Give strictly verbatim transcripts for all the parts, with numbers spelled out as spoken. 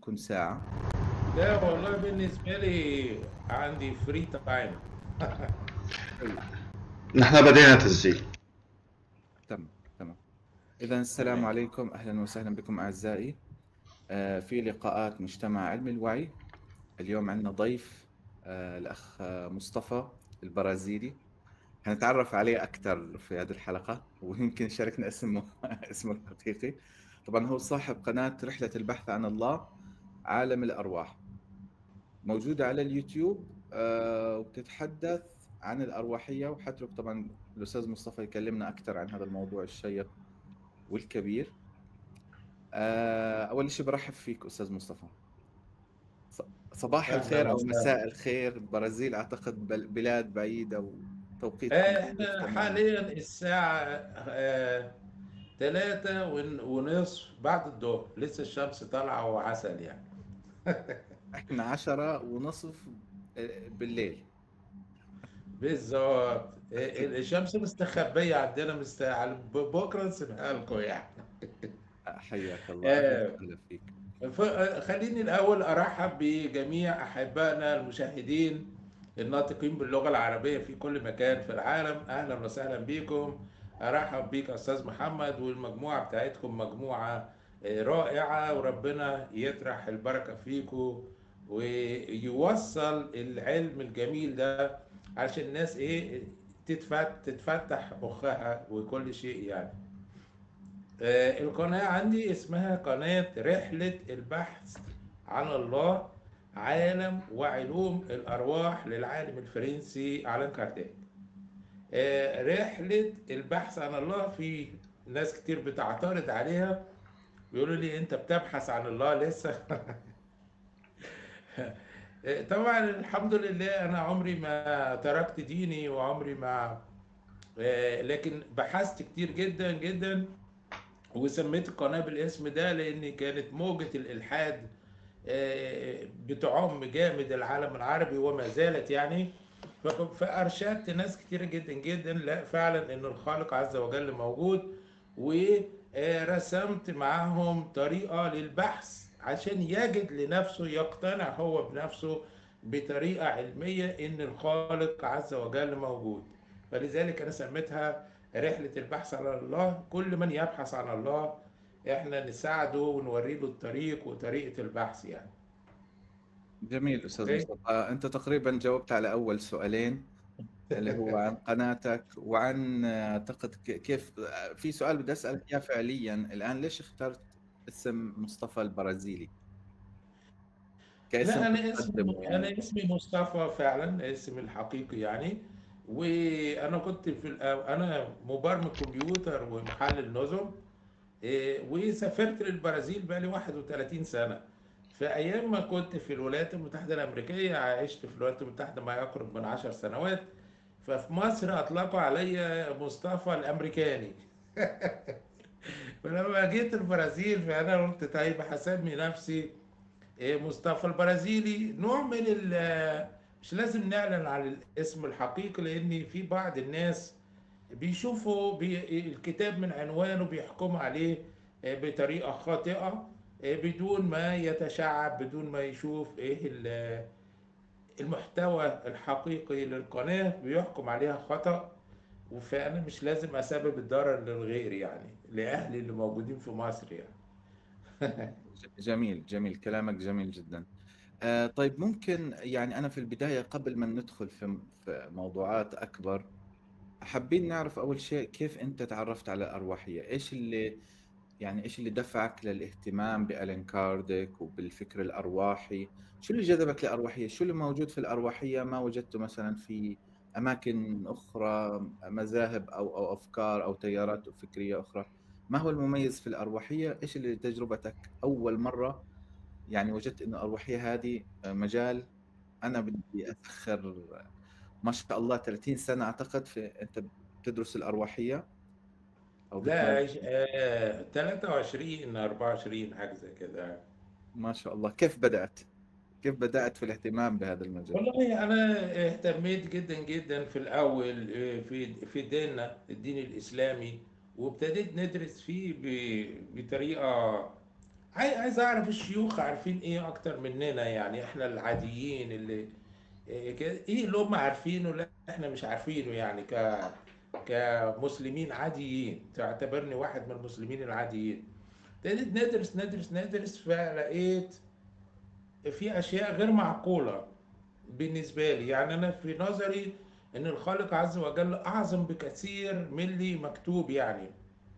عندكم ساعة؟ لا والله بالنسبة لي عندي فري تايم. حلو. نحن بدينا تسجيل. تمام تمام. إذا السلام تمام. عليكم، أهلا وسهلا بكم أعزائي. آه في لقاءات مجتمع علم الوعي. اليوم عندنا ضيف، آه الأخ آه، مصطفى البرازيلي. هنتعرف عليه أكثر في هذه الحلقة، ويمكن شاركنا اسمه اسمه الحقيقي. طبعا هو صاحب قناة رحلة البحث عن الله، عالم الأرواح، موجودة على اليوتيوب. آه وبتتحدث عن الأرواحية. وحترك طبعا الأستاذ مصطفى يكلمنا أكثر عن هذا الموضوع الشيق والكبير. آه أول شيء برحب فيك أستاذ مصطفى. ص- صباح أهلا الخير أو وسهلا. مساء الخير. البرازيل أعتقد بل- بلاد بعيدة، وتوقيتكم آه، مختلف احنا تماما. حاليا الساعة آه، تلاتة ون- ونصف بعد الظهر، لسه الشمس طالعة وعسل يعني. إحنا عشرة ونصف آه، بالليل. بالظبط. آه، الشمس مستخبية عندنا، مست... على- ب- بكرة نسيبها لكم يعني. حياك الله، أهلا آه، وسهلا فيك. ف- خليني الأول أرحب بجميع أحبائنا المشاهدين الناطقين باللغة العربية في كل مكان في العالم. أهلا وسهلا بكم. أرحب بيك أستاذ محمد، والمجموعة بتاعتكم مجموعة آه، رائعة، وربنا يطرح البركة فيكم ويوصل العلم الجميل ده عشان الناس إيه تتفت تتفتح مخها وكل شيء يعني. آه، القناة عندي اسمها قناة رحلة البحث عن الله، عالم وعلوم الأرواح للعالم الفرنسي ألان كارداك. آه، رحلة البحث عن الله، في ناس كتير بتعترض عليها، بيقولوا لي أنت بتبحث عن الله لسه؟ آه، طبعا الحمد لله أنا عمري ما تركت ديني، وعمري ما آه، لكن بحثت كتير جدا جدا، وسميت القناة بالاسم ده لأن كانت موجة الإلحاد آه، بتعم جامد العالم العربي وما زالت يعني. فك- فأرشدت ناس كتير جدا جدا لا فعلا إن الخالق عز وجل موجود، ورسمت معاهم طريقة للبحث عشان يجد لنفسه، يقتنع هو بنفسه بطريقة علمية إن الخالق عز وجل موجود. فلذلك أنا سميتها رحلة البحث عن الله. كل من يبحث عن الله احنا نساعده ونوري له الطريق وطريقة البحث يعني. جميل أستاذ اوكي. مصطفى. آه، أنت تقريبا جاوبت على أول سؤالين، اللي هو عن قناتك وعن آه، أعتقد ك- كيف. آه، في سؤال بدي أسألك إياه فعليا الآن: ليش اخترت اسم مصطفى البرازيلي كاسم لا انا اسمي تقدمه يعني؟ انا اسمي مصطفى فعلا، اسمي الحقيقي يعني. وانا كنت في الأ- انا مبرمج كمبيوتر ومحلل نظم. إيه، وسافرت للبرازيل بقالي واحد وثلاثين سنة. في أيام ما كنت في الولايات المتحدة الأمريكية، عشت في الولايات المتحدة ما يقرب من عشر سنوات. ففي مصر أطلقوا علي مصطفى الأمريكاني. فلما جيت البرازيل فأنا قلت طيب هسمي نفسي إيه، مصطفى البرازيلي، نوع من ال مش لازم نعلن عن الاسم الحقيقي، لأن في بعض الناس بيشوفوا بي الكتاب من عنوانه بيحكموا عليه آه، بطريقة خاطئة، آه، بدون ما يتشعب، بدون ما يشوف ايه ال- المحتوى الحقيقي للقناة، بيحكم عليها خطأ. فأنا مش لازم أسبب الضرر للغير يعني، لأهلي اللي موجودين في مصر يعني. ج- جميل جميل، كلامك جميل جدا. آه طيب، ممكن يعني أنا في البداية قبل ما ندخل في في موضوعات أكبر، حابين نعرف أول شيء كيف أنت تعرفت على الأرواحية. إيش اللي يعني إيش اللي دفعك للاهتمام بألين كارديك وبالفكر الأرواحي؟ شو اللي جذبك للأرواحية؟ شو اللي موجود في الأرواحية ما وجدته مثلا في أماكن أخرى، مذاهب أو أو أفكار أو تيارات فكرية أخرى؟ ما هو المميز في الأرواحية؟ إيش اللي تجربتك أول مرة يعني وجدت إنه الأرواحية هذه مجال أنا بدي أسخر، ما شاء الله ثلاثين سنة أعتقد في أنت بتدرس الأرواحية أو لا بتمارس؟ عش- آه، تلاتة وعشرين اربعة وعشرين حاجة زي كده. ما شاء الله. كيف بدأت كيف بدأت في الاهتمام بهذا المجال؟ والله أنا اهتميت جدا جدا في الأول آه، في في ديننا الدين الإسلامي، وابتديت ندرس فيه ب- بطريقة عاي- عايز اعرف الشيوخ عارفين ايه اكتر مننا، يعني احنا العاديين اللي إيه كده- إيه اللي هم عارفينه لا احنا مش عارفينه، يعني ك كمسلمين عاديين، تعتبرني واحد من المسلمين العاديين. ابتديت ندرس ندرس ندرس، فلقيت في اشياء غير معقولة بالنسبة لي. يعني انا في نظري ان الخالق عز وجل اعظم بكثير من اللي مكتوب يعني.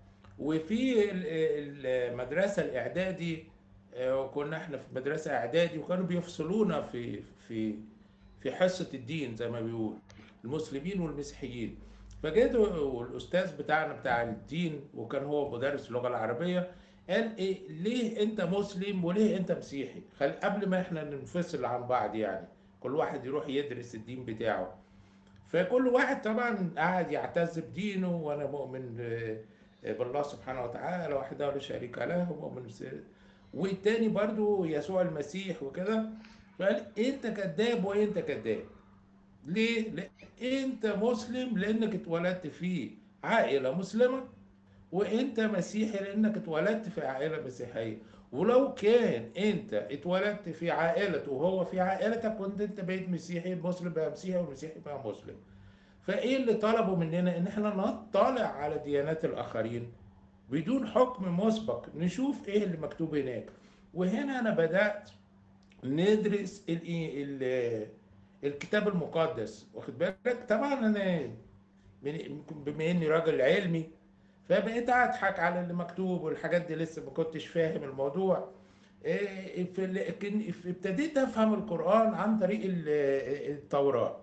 وفي ال- المدرسة الإعدادي، آه، وكنا احنا في مدرسة إعدادي وكانوا بيفصلونا في في في حصة الدين زي ما بيقول، المسلمين والمسيحيين. فجيت والأستاذ بتاعنا بتاع الدين، وكان هو مدرس اللغة العربية، قال إيه ليه أنت مسلم وليه أنت مسيحي؟ خل قبل ما احنا ننفصل عن بعض يعني، كل واحد يروح يدرس الدين بتاعه. فكل واحد طبعا قاعد يعتز بدينه، وانا مؤمن آه، بالله سبحانه وتعالى وحده لا شريك له، ومؤمن بس- والتاني برضو يسوع المسيح وكده. فقال انت كذاب وانت كذاب. ليه؟ لأ انت مسلم لانك اتولدت في عائلة مسلمة، وانت مسيحي لانك اتولدت في عائلة مسيحية. ولو كان انت اتولدت في عائلته وهو في عائلتك، كنت انت بقيت مسيحي، المسلم بقى مسيحي والمسيحي بقى مسلم. فايه اللي طلبوا مننا؟ ان احنا نطلع على ديانات الاخرين بدون حكم مسبق، نشوف ايه اللي مكتوب هناك. وهنا انا بدأت ندرس ال ال الكتاب المقدس، واخد بالك. طبعا انا من- بما اني راجل علمي، فبقيت اضحك على اللي مكتوب والحاجات دي، لسه ما كنتش فاهم الموضوع. إيه، في لكن ابتديت افهم القرآن عن طريق ال- التوراة.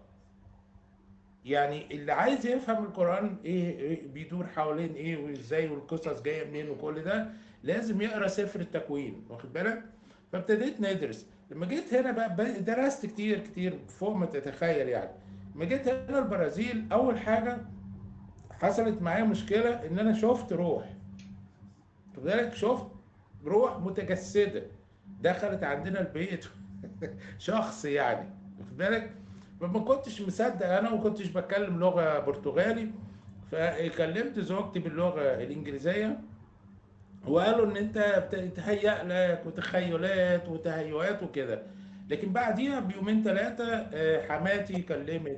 يعني اللي عايز يفهم القرآن ايه إيه بيدور حوالين ايه وازاي والقصص جاية منين وكل ده، لازم يقرا سفر التكوين، واخد بالك. فابتديت ندرس. لما جيت هنا بقى بقى درست كتير كتير فوق ما تتخيل يعني. لما جيت هنا البرازيل، اول حاجة حصلت معايا مشكلة ان انا شفت روح، واخد بالك، شفت روح متجسدة دخلت عندنا البيت. شخص يعني، واخد بالك. فما كنتش مصدق انا، وما كنتش بتكلم لغه برتغالي. فكلمت زوجتي باللغه الانجليزيه، وقالوا ان انت بتتهيأ لك وتخيلات وتهيؤات وكده. لكن بعديها بيومين ثلاثه حماتي كلمت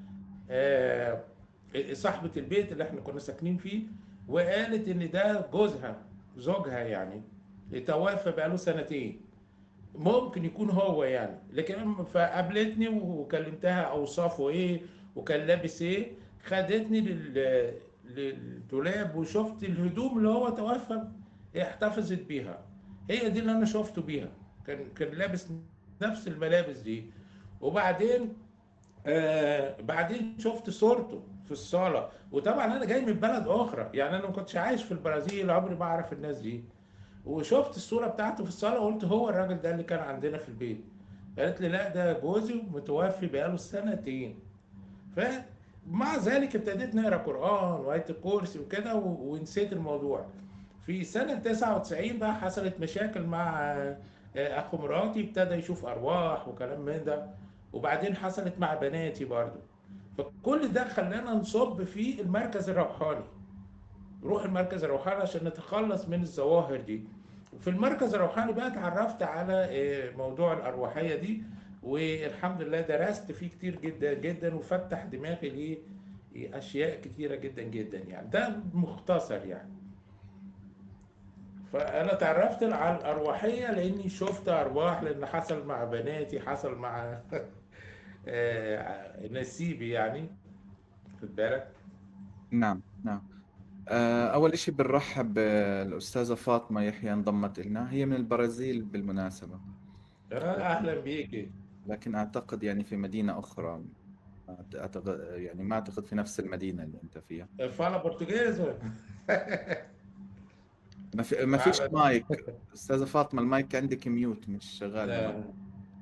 آه، صاحبه البيت اللي احنا كنا ساكنين فيه، وقالت ان ده جوزها، زوجها يعني، توفى بقاله سنتين، ممكن يكون هو يعني. لكن فقابلتني وكلمتها اوصافه ايه وكان لابس ايه، خدتني لل للدولاب وشفت الهدوم اللي هو توفى احتفظت بيها. هي دي اللي انا شفته بيها، كان كان لابس نفس الملابس دي. وبعدين آه بعدين شفت صورته في الصالة. وطبعا انا جاي من بلد اخرى، يعني انا ما كنتش عايش في البرازيل، عمري ما اعرف الناس دي. وشفت الصورة بتاعته في الصالة وقلت هو الراجل ده اللي كان عندنا في البيت. قالت لي لا ده جوزي متوفي بقاله سنتين. فمع ذلك ابتديت نقرا قرآن وآية الكرسي وكده و- ونسيت الموضوع. في سنة تسعة وتسعين بقى حصلت مشاكل مع آه، أخو مراتي، ابتدى يشوف أرواح وكلام من ده. وبعدين حصلت مع بناتي برضو. فكل ده خلانا نصب في المركز الروحاني، نروح المركز الروحاني عشان نتخلص من الظواهر دي. في المركز الروحاني بقى اتعرفت على آه، موضوع الأرواحية دي، والحمد لله درست فيه كتير جدا جدا، وفتح دماغي لأشياء كتيرة جدا جدا يعني. ده مختصر يعني. فأنا اتعرفت على الأرواحية لأني شفت أرواح، لأن حصل مع بناتي، حصل مع آه، نسيبي يعني، خد بالك. نعم نعم. آه، أول إشي بنرحب بالأستاذة فاطمة يحيى، انضمت إلنا، هي من البرازيل بالمناسبة، آه، لكن أهلا بيكي. لكن أعتقد يعني في مدينة أخرى. أعتقد يعني ما أعتقد في نفس المدينة اللي أنت فيها. فالا بورتوغيز. ما في ما فيش فعلا. مايك. أستاذة فاطمة، المايك عندك ميوت، مش شغال المايك. آه.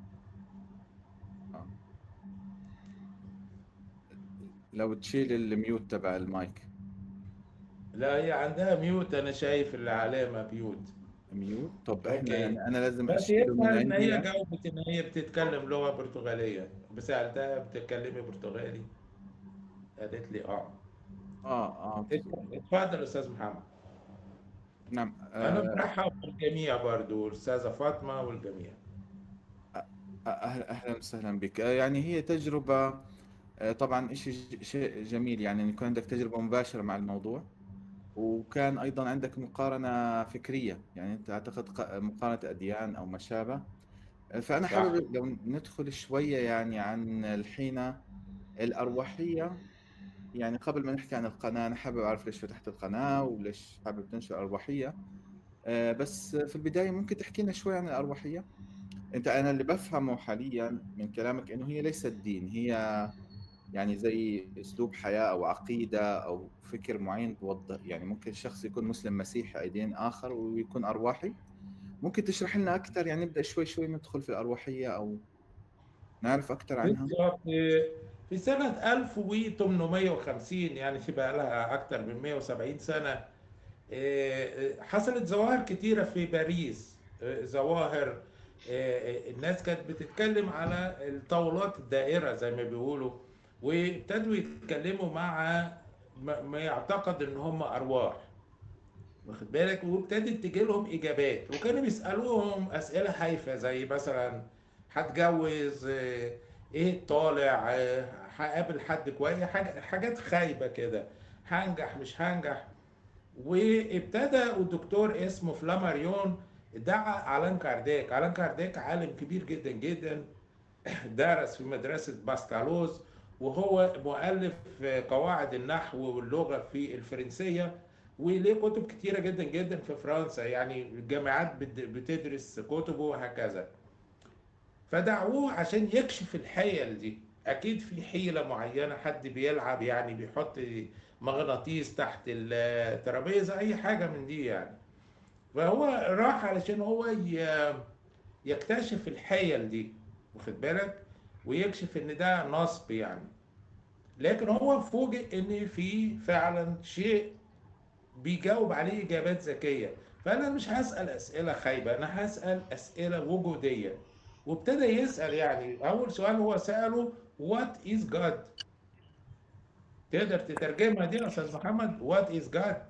آه. لو تشيل الميوت تبع المايك. لا هي عندها ميوت، انا شايف العلامة ميوت. ميوت. طب إحنا اوكي. يعني أنا لازم بس أشيله من يظهر ان عندي هي يعني. جاوبت ان هي بتتكلم لغة برتغالية، سألتها بتتكلمي برتغالي، قالت لي اه. آه آه. اتفضل استاذ محمد. نعم. انا آه، برحب بالجميع برضو، الاستاذه فاطمه والجميع. أهلا أهلا وسهلا بك. آه، يعني هي تجربة، آه، طبعا شيء شيء جميل يعني أن يكون عندك تجربة مباشرة مع الموضوع، وكان أيضا عندك مقارنة فكرية، يعني أنت أعتقد ق- مقارنة أديان أو ما شابه. آه، فأنا صح. حابب لو ندخل شوية يعني عن الحين الأرواحية. يعني قبل ما نحكي عن القناة، أنا حابب أعرف ليش فتحت القناة وليش حابب تنشر أرواحية. آه، بس في البداية ممكن تحكي لنا شوي عن الأرواحية. أنت، أنا اللي بفهمه حاليا من كلامك إنه هي ليست دين، هي يعني زي أسلوب حياة أو عقيدة أو فكر معين بوضح. يعني ممكن شخص يكون مسلم مسيحي أي دين آخر ويكون أرواحي. ممكن تشرح لنا أكثر؟ يعني نبدأ شوي شوي ندخل في الأرواحية أو نعرف أكثر عنها. بالظبط. في سنه ألف وثمانمائة وخمسين، يعني في بقى لها اكتر من مئة وسبعين سنه، آه، حصلت ظواهر كتيرة في باريس. آه، ظواهر، آه، الناس كانت بتتكلم على الطاولات الدائرة زي ما بيقولوا، وابتدوا يتكلموا مع ما ما يعتقد ان هم ارواح، واخد بالك، وابتدت تجي لهم اجابات، وكانوا بيسالوهم اسئله هايفه زي مثلا هتجوز، آه، ايه طالع، آه، هقابل حد كويس، حاجة- حاجات خايبه كده، هنجح مش هنجح. وابتدى الدكتور اسمه فلاماريون دعا ألان كارديك. ألان كارديك عالم كبير جدا جدا، درس في مدرسة باستالوز، وهو مؤلف قواعد النحو واللغة في الفرنسية، وليه كتب كتيرة جدا جدا في فرنسا، يعني الجامعات بت- بتدرس كتبه وهكذا. فدعوه عشان يكشف الحيل دي. اكيد في حيلة معينة، حد بيلعب يعني بيحط مغناطيس تحت الترابيزة، اي حاجة من دي يعني. فهو راح علشان هو ي- يكتشف الحيل دي، واخد بالك، ويكشف ان ده نصب يعني. لكن هو فوجئ ان في فعلا شيء بيجاوب عليه اجابات ذكيه. فانا مش هسال اسئله خايبه، انا هسال اسئله وجوديه. وابتدى يسال، يعني اول سؤال هو ساله: وات از جاد؟ تقدر تترجمها دي يا استاذ محمد؟ وات از جاد؟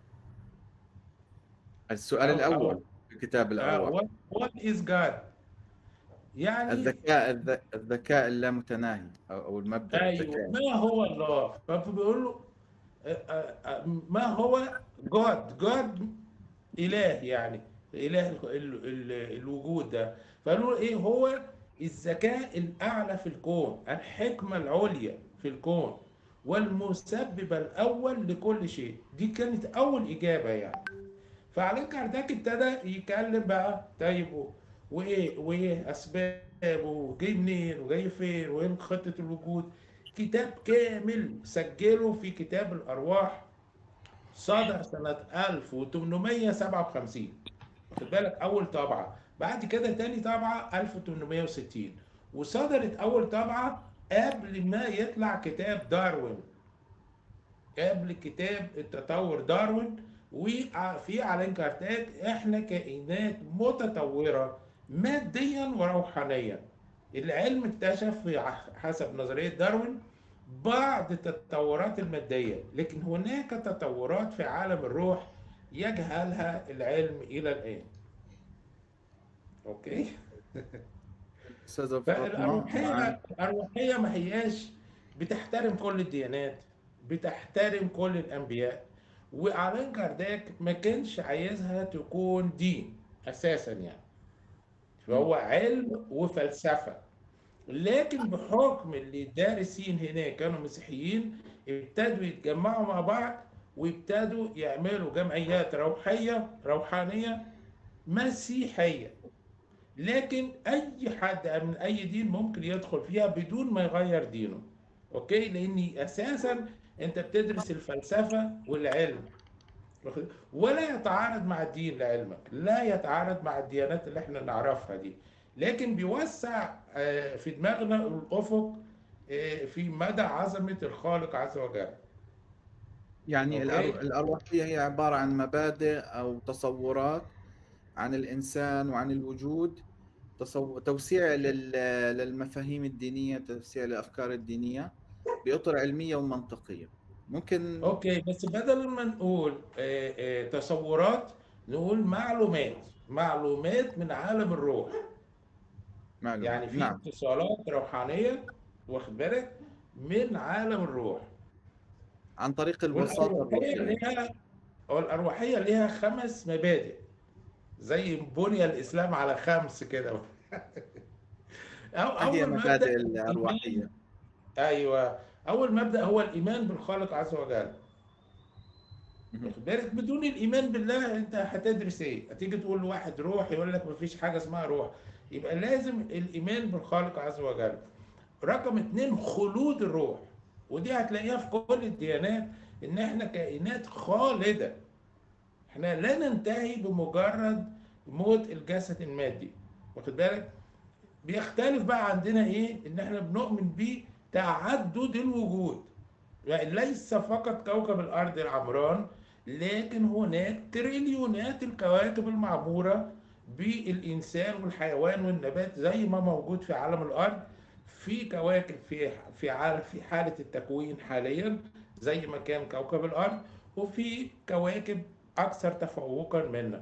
السؤال او او الأول في كتاب الأرواح. وات از جاد يعني. الذكاء الذ- الذكاء اللامتناهي أو أو المبدأ ايوه، الذكاء. ما هو الله؟ فبيقول له آه، آه، آه، ما هو جاد؟ جاد اله يعني، اله ال ال ال الوجود ده. فقالوا له ايه هو؟ الذكاء الاعلى في الكون، الحكمه العليا في الكون، والمسبب الاول لكل شيء. دي كانت اول اجابه يعني. فعلان كارداك ابتدى يتكلم بقى، طيب و- وايه وايه اسبابه، وجاي منين وجاي فين، وايه خطه الوجود. كتاب كامل سجله في كتاب الارواح، صدر سنة ألف وثمانمائة وسبعة وخمسين، واخد بالك، أول طبعة. بعد كده تاني طبعة ألف وثمانمائة وستين، وصدرت أول طبعة قبل ما يطلع كتاب داروين، قبل كتاب التطور داروين. وفي علان كارتاج احنا كائنات متطورة ماديا وروحانيا. العلم اكتشف في ع- حسب نظرية داروين بعض التطورات المادية، لكن هناك تطورات في عالم الروح يجهلها العلم إلى الآن. أوكي. أستاذة فاطمة فالأرواحية معك. الأرواحية ما هياش بتحترم كل الديانات، بتحترم كل الأنبياء. وألان كارداك ما كانش عايزها تكون دين أساسا يعني، مم. فهو علم وفلسفة. لكن بحكم اللي الدارسين هناك كانوا مسيحيين، ابتدوا يتجمعوا مع بعض، وابتدوا يعملوا جمعيات روحية روحانية مسيحية. لكن اي حد من اي دين ممكن يدخل فيها بدون ما يغير دينه. اوكي، لاني اساسا انت بتدرس الفلسفه والعلم، واخد- ولا يتعارض مع الدين لعلمك، لا يتعارض مع الديانات اللي احنا نعرفها دي، لكن بيوسع آه، في دماغنا الافق، آه، في مدى عظمه الخالق عز وجل. يعني الأرو... اوكي. الأرواحية هي عبارة عن مبادئ أو تصورات عن الإنسان وعن الوجود، تصو... توسيع لل... للمفاهيم الدينية، توسيع للأفكار الدينية بإطر علمية ومنطقية. ممكن. اوكي، بس بدل ما نقول آه، آه، تصورات، نقول معلومات، معلومات من عالم الروح. معلومات، يعني في نعم. اتصالات روحانية، واخد بالك، من عالم الروح. عن طريق الوساطة والأرواحية الروحية. ليها، أو الأرواحية ليها خمس مبادئ، زي بني الإسلام على خمس كده. أو ما هي أول مبدأ مبادئ الإيمان. الأرواحية؟ أيوه، أول مبدأ هو الإيمان بالخالق عز وجل. مهم. واخد بالك، بدون الإيمان بالله أنت هتدرس إيه؟ هتيجي تقول لواحد روح يقول لك مفيش حاجة اسمها روح. يبقى لازم الإيمان بالخالق عز وجل. رقم اتنين خلود الروح، ودي هتلاقيها في كل الديانات، إن إحنا كائنات خالدة. إحنا لا ننتهي بمجرد موت الجسد المادي. واخد بالك؟ بيختلف بقى عندنا ايه، ان احنا بنؤمن بتعدد الوجود. يعني ليس فقط كوكب الارض العمران، لكن هناك تريليونات الكواكب المعمورة بالانسان والحيوان والنبات، زي ما موجود في عالم الارض. في كواكب في في عالم في حالة التكوين حاليا زي ما كان كوكب الارض، وفي كواكب اكثر تفوقا منا.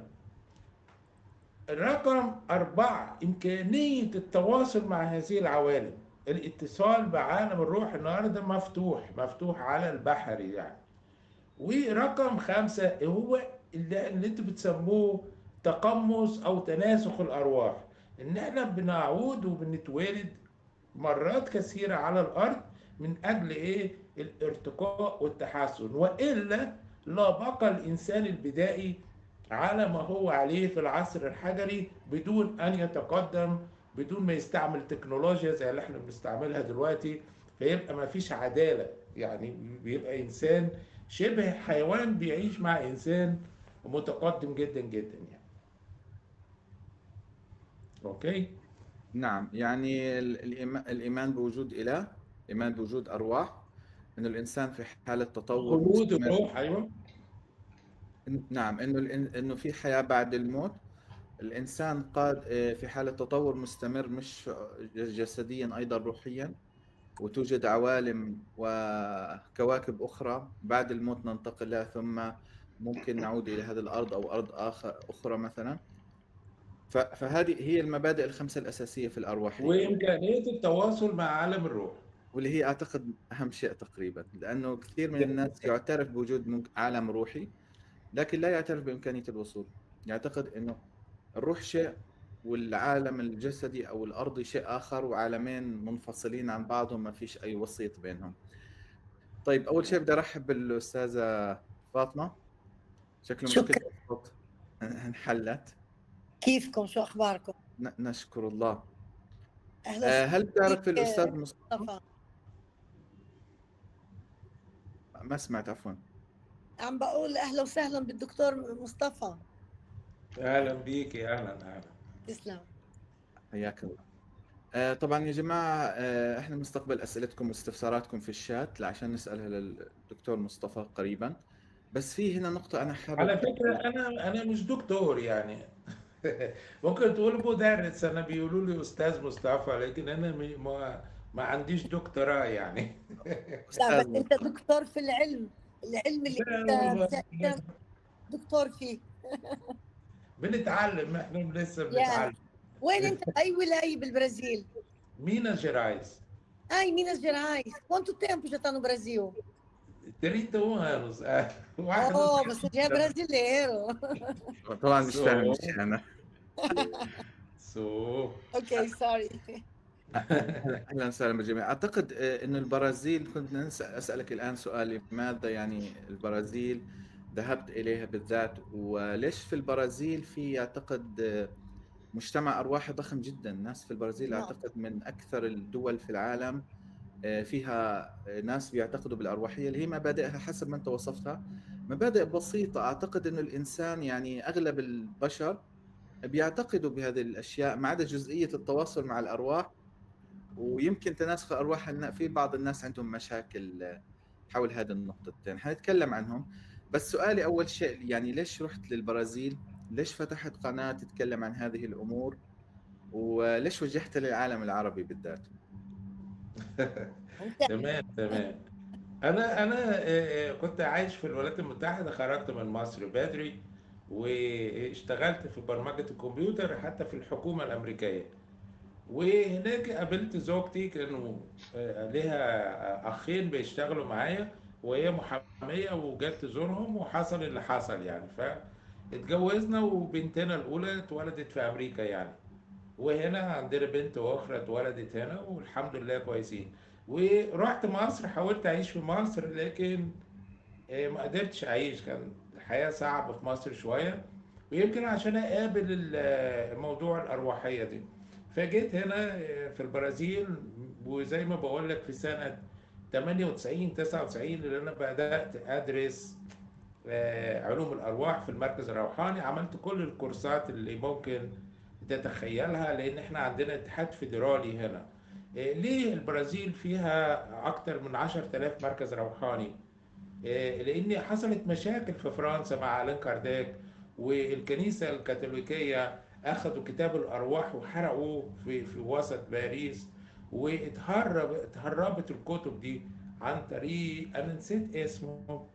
رقم أربعة، إمكانية التواصل مع هذه العوالم. الاتصال بعالم الروح النهارده مفتوح، مفتوح على البحري يعني. ورقم خمسة هو اللي, اللي انتوا بتسموه تقمص أو تناسخ الأرواح. إن احنا بنعود وبنتولد مرات كثيرة على الأرض من أجل إيه؟ الارتقاء والتحسن، وإلا لا بقى الإنسان البدائي على ما هو عليه في العصر الحجري، بدون أن يتقدم، بدون ما يستعمل تكنولوجيا زي اللي احنا بنستعملها دلوقتي. فيبقى ما فيش عدالة، يعني بيبقى إنسان شبه حيوان بيعيش مع إنسان متقدم جدا جدا يعني. أوكي؟ نعم، يعني ال- الإيمان الإيمان بوجود إله، الإيمان بوجود أرواح، إنه الإنسان في حالة تطور خلود مستمر. الروح، أيوه. نعم، إنه الإن- إنه في حياة بعد الموت. الإنسان قاد آه، في حالة تطور مستمر، مش جسديا، أيضا روحيا. وتوجد عوالم وكواكب أخرى بعد الموت ننتقل لها، ثم ممكن نعود إلى هذه الأرض أو أرض آخر أخرى مثلا. ف- فهذه هي المبادئ الخمسة الأساسية في الأرواحية، وإمكانية التواصل مع عالم الروح. واللي هي أعتقد أهم شيء تقريبا، لأنه كثير من الناس يعترف بوجود ممك- عالم روحي، لكن لا يعترف بإمكانية الوصول. يعتقد أنه الروح شيء، والعالم الجسدي أو الأرضي شيء آخر، وعالمين منفصلين عن بعضهم، ما فيش أي وسيط بينهم. طيب، أول شيء بدي أرحب بالأستاذة فاطمة. شكله مشكلة شكرا. الصوت انحلت. كيفكم؟ شو أخباركم؟ ن- نشكر الله. أهلا آه، وسهلا هل فيك بتعرف الأستاذ مصطفى؟ مصطفى. ما سمعت، عفوا. عم بقول أهلا وسهلا بالدكتور مصطفى. اهلا بيك، يا اهلا اهلا. تسلم. حياك الله. آه، طبعا يا جماعة، آه، احنا بنستقبل أسئلتكم واستفساراتكم في الشات عشان نسألها للدكتور مصطفى قريبا. بس في هنا نقطة أنا حابب على فكره أدخل. انا انا مش دكتور يعني. ممكن تقول مدرس، انا بيقولوا لي استاذ مصطفى، لكن انا م- ما ما عنديش دكتوراه يعني. لا بس أستاذ أنت مصطفى. دكتور في العلم، العلم اللي لا أنت والله، بتعمل دكتور فيه. بنتعلم، احنا لسه يا بنتعلم. وين أنت؟ أي ولاية بالبرازيل؟ ميناس جيرايز. Ai, Minas Gerais. Quanto tempo já está no Brasil? تلاتة anos. آه، Oh, واحد وتلاتين você já é سنة. brasileiro. طبعا مش فاهم سو الشيء أنا. سو Ok, sorry. أهلا أهلاً وسهلا بالجميع. أعتقد آه، إنه البرازيل، كنت نس- أسألك الآن سؤال: لماذا يعني البرازيل ذهبت إليها بالذات؟ وليش في البرازيل في أعتقد آه، مجتمع أرواحي ضخم جدا. الناس في البرازيل Não. أعتقد من أكثر الدول في العالم آه، فيها آه، ناس بيعتقدوا بالأرواحية، اللي هي مبادئها حسب ما أنت وصفتها، مبادئ بسيطة. أعتقد إنه الإنسان، يعني أغلب البشر بيعتقدوا بهذه الأشياء، ما عدا جزئية التواصل مع الأرواح ويمكن تناسخ أرواح النا- في بعض الناس عندهم مشاكل آه، حول هذه النقطتين، حنتكلم عنهم. بس سؤالي أول شيء، يعني ليش رحت للبرازيل؟ ليش فتحت قناة تتكلم عن هذه الأمور؟ وليش وجهت للعالم العربي بالذات؟ أنت تمام تمام. انا انا آه، آه، كنت عايش في الولايات المتحده، خرجت من مصر بدري واشتغلت في برمجة الكمبيوتر حتى في الحكومة الأمريكية. وهناك قابلت زوجتي، كانوا آه، ليها أخين بيشتغلوا معايا، وهي محامية، وجت تزورهم وحصل اللي حصل يعني. فاتجوزنا، وبنتنا الأولى اتولدت في أمريكا يعني. وهنا عندنا بنت واخرى اتولدت هنا، والحمد لله كويسين. ورحت مصر، حاولت اعيش في مصر، لكن آه، ما قدرتش اعيش، كان الحياة صعبة في مصر شوية. ويمكن عشان اقابل ال- آه، الموضوع الارواحية دي، فجيت هنا آه، في البرازيل. وزي ما بقول لك، في سنة تمانية وتسعين تسعة وتسعين اللي انا بدأت ادرس آه، علوم الارواح في المركز الروحاني. عملت كل الكورسات اللي ممكن تتخيلها، لان احنا عندنا اتحاد فيدرالي هنا. آه، ليه البرازيل فيها اكتر من عشرة آلاف مركز روحاني؟ آه، لان حصلت مشاكل في فرنسا مع الان كارداك، والكنيسه الكاثوليكيه اخذوا كتاب الارواح وحرقوه في في وسط باريس. واتهرب اتهربت الكتب دي عن طريق، انا نسيت اسمه،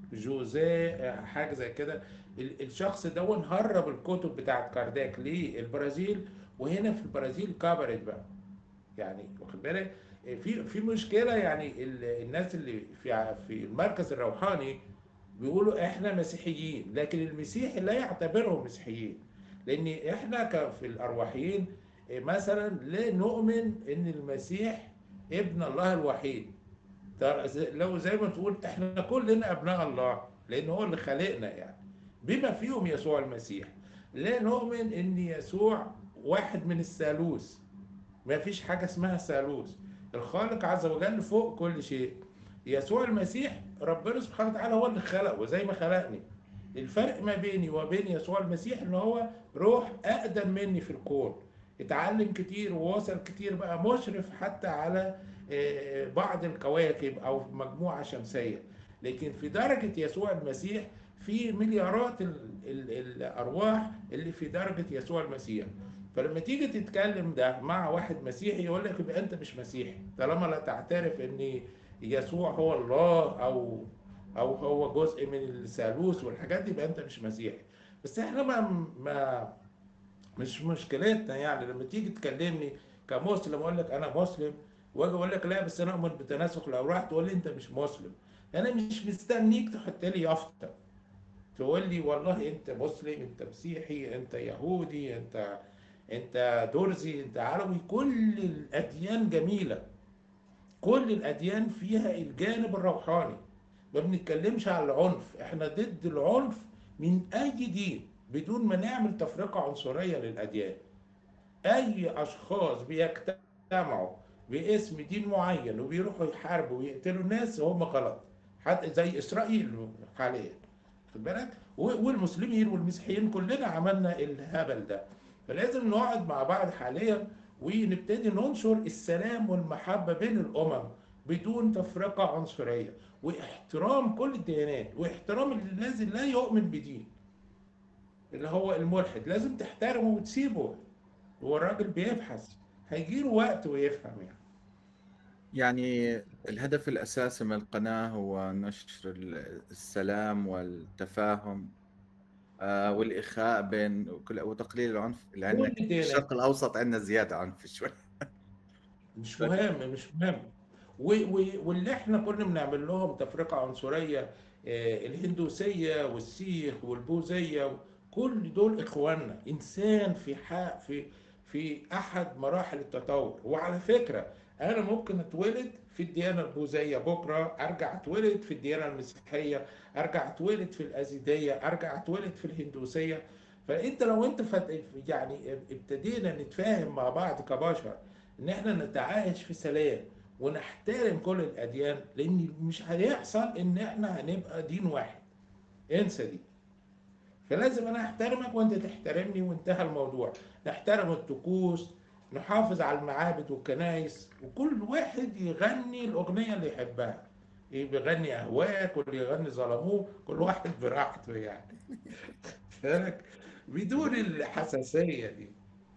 جوزيه حاجه زي كده. ال- الشخص ده هرب الكتب بتاعت كارداك للبرازيل. وهنا في البرازيل كبرت بقى، يعني واخد بالك. في في مشكله يعني، ال- الناس اللي في ع- في المركز الروحاني بيقولوا احنا مسيحيين، لكن المسيحي لا يعتبرهم مسيحيين. لان احنا ك- في الارواحيين إيه، مثلا لا نؤمن ان المسيح ابن الله الوحيد. ترى زي- لو زي ما تقول احنا كلنا ابناء الله، لان هو اللي خلقنا يعني، بما فيهم يسوع المسيح. لا نؤمن ان يسوع واحد من الثالوث. ما فيش حاجة اسمها ثالوث. الخالق عز وجل فوق كل شيء. يسوع المسيح ربنا سبحانه وتعالى هو اللي خلقه زي ما خلقني. الفرق ما بيني وبين يسوع المسيح ان هو روح اقدم مني في الكون، اتعلم كتير ووصل كتير، بقى مشرف حتى على آه، بعض الكواكب او مجموعة شمسية. لكن في درجة يسوع المسيح في مليارات ال ال الارواح اللي في درجة يسوع المسيح. فلما تيجي تتكلم ده مع واحد مسيحي يقول لك يبقى انت مش مسيحي طالما لا تعترف ان يسوع هو الله، او او هو جزء من الثالوث والحاجات دي، يبقى انت مش مسيحي. بس احنا ما, ما مش مشكلتنا يعني لما تيجي تكلمني كمسلم اقول لك انا مسلم، واجي اقول لك لا بس انا اؤمن بتناسخ الارواح، تقول لي انت مش مسلم. انا مش مستنيك تحط لي يافطه تقول لي والله انت مسلم، انت مسيحي، انت يهودي، انت انت درزي، انت عربي. كل الاديان جميله، كل الاديان فيها الجانب الروحاني. ما بنتكلمش على العنف، احنا ضد العنف من اي دين بدون ما نعمل تفرقه عنصريه للاديان. اي اشخاص بيجتمعوا باسم دين معين وبيروحوا يحاربوا ويقتلوا الناس هم غلط، حتى زي اسرائيل حاليا، خد بالك. و- والمسلمين والمسيحيين كلنا عملنا الهبل ده. فلازم نقعد مع بعض حاليا ونبتدي ننشر السلام والمحبة بين الأمم بدون تفرقة عنصرية، واحترام كل الديانات، واحترام الذي لا يؤمن بدين اللي هو الملحد. لازم تحترمه وتسيبه، هو الراجل بيبحث، هيجيله وقت ويفهم يعني. يعني الهدف الأساسي من القناة هو نشر ال- السلام والتفاهم، آه، والإخاء بين كل، وتقليل العنف، لأن كل في الديانات الشرق الأوسط عندنا زيادة عنف شوي. مش مهم، مش مهم. و- و- واللي احنا كنا بنعمل لهم تفرقة عنصرية، آه، الهندوسية والسيخ والبوذية، كل دول اخواننا، انسان في حق في في احد مراحل التطور. وعلى فكرة انا ممكن اتولد في الديانة البوذية، بكرة ارجع اتولد في الديانة المسيحية، ارجع اتولد في الازيدية، ارجع اتولد في الهندوسية. فانت لو انت فت... يعني ابتدينا نتفاهم مع بعض كبشر ان احنا نتعايش في سلام ونحترم كل الاديان، لان مش هيحصل ان احنا هنبقى دين واحد، انسى دي. فلازم انا احترمك وانت تحترمني وانتهى الموضوع. نحترم الطقوس، نحافظ على المعابد والكنائس، وكل واحد يغني الاغنيه اللي يحبها. إيه، بيغني اهواك واللي يغني ظلموه، كل واحد براحته يعني. فاهمك؟ بدون الحساسيه دي.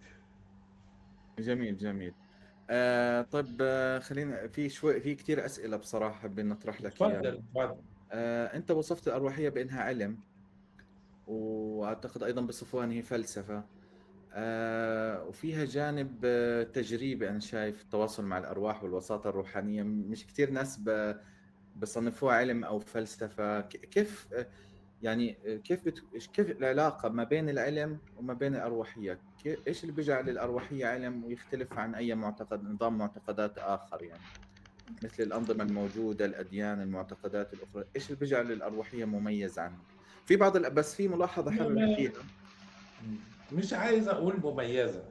جميل جميل. آه طيب، آه خلينا في شوي، في كتير أسئلة بصراحة بدنا نطرح لك اتفضل إياها. اتفضل. آه أنت وصفت الأروحية بأنها علم، واعتقد ايضا بصفوها ان هي فلسفه. آه وفيها جانب آه تجريبي. انا شايف التواصل مع الارواح والوساطه الروحانيه، مش كثير ناس ب- بصنفوها علم او فلسفه. ك- كيف آه، يعني آه، كيف بت... كيف العلاقه ما بين العلم وما بين الارواحيه؟ كيف... ايش اللي بيجعل الارواحيه علم ويختلف عن اي معتقد، نظام معتقدات اخر يعني، مثل الأنظمة الموجودة، الأديان، المعتقدات الأخرى؟ إيش اللي بيجعل الأروحية مميز عنها؟ في بعض الأ- بس في ملاحظة لا حابب ما أحكيها. مش عايز اقول مميزه.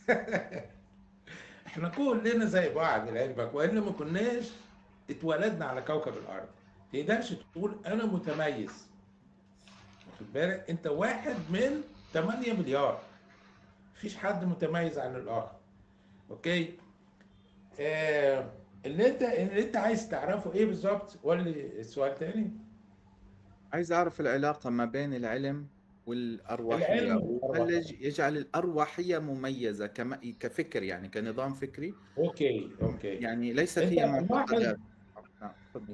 احنا كلنا زي بعض لعلمك، والا ما كناش اتولدنا على كوكب الارض. تقدرش تقول انا متميز، واخد بالك؟ انت واحد من ثمانية مليار، مفيش حد متميز عن الاخر. اوكي. آه اللي انت اللي انت عايز تعرفه ايه بالظبط؟ قول لي السؤال تاني. عايز أعرف العلاقة ما بين العلم والأرواحية، العلم وهل والارواح. يج- يجعل الأرواحية مميزة كما كفكر، يعني كنظام فكري، اوكي اوكي. يعني ليست انت هي لاحظ معتقدات. نعم تفضل.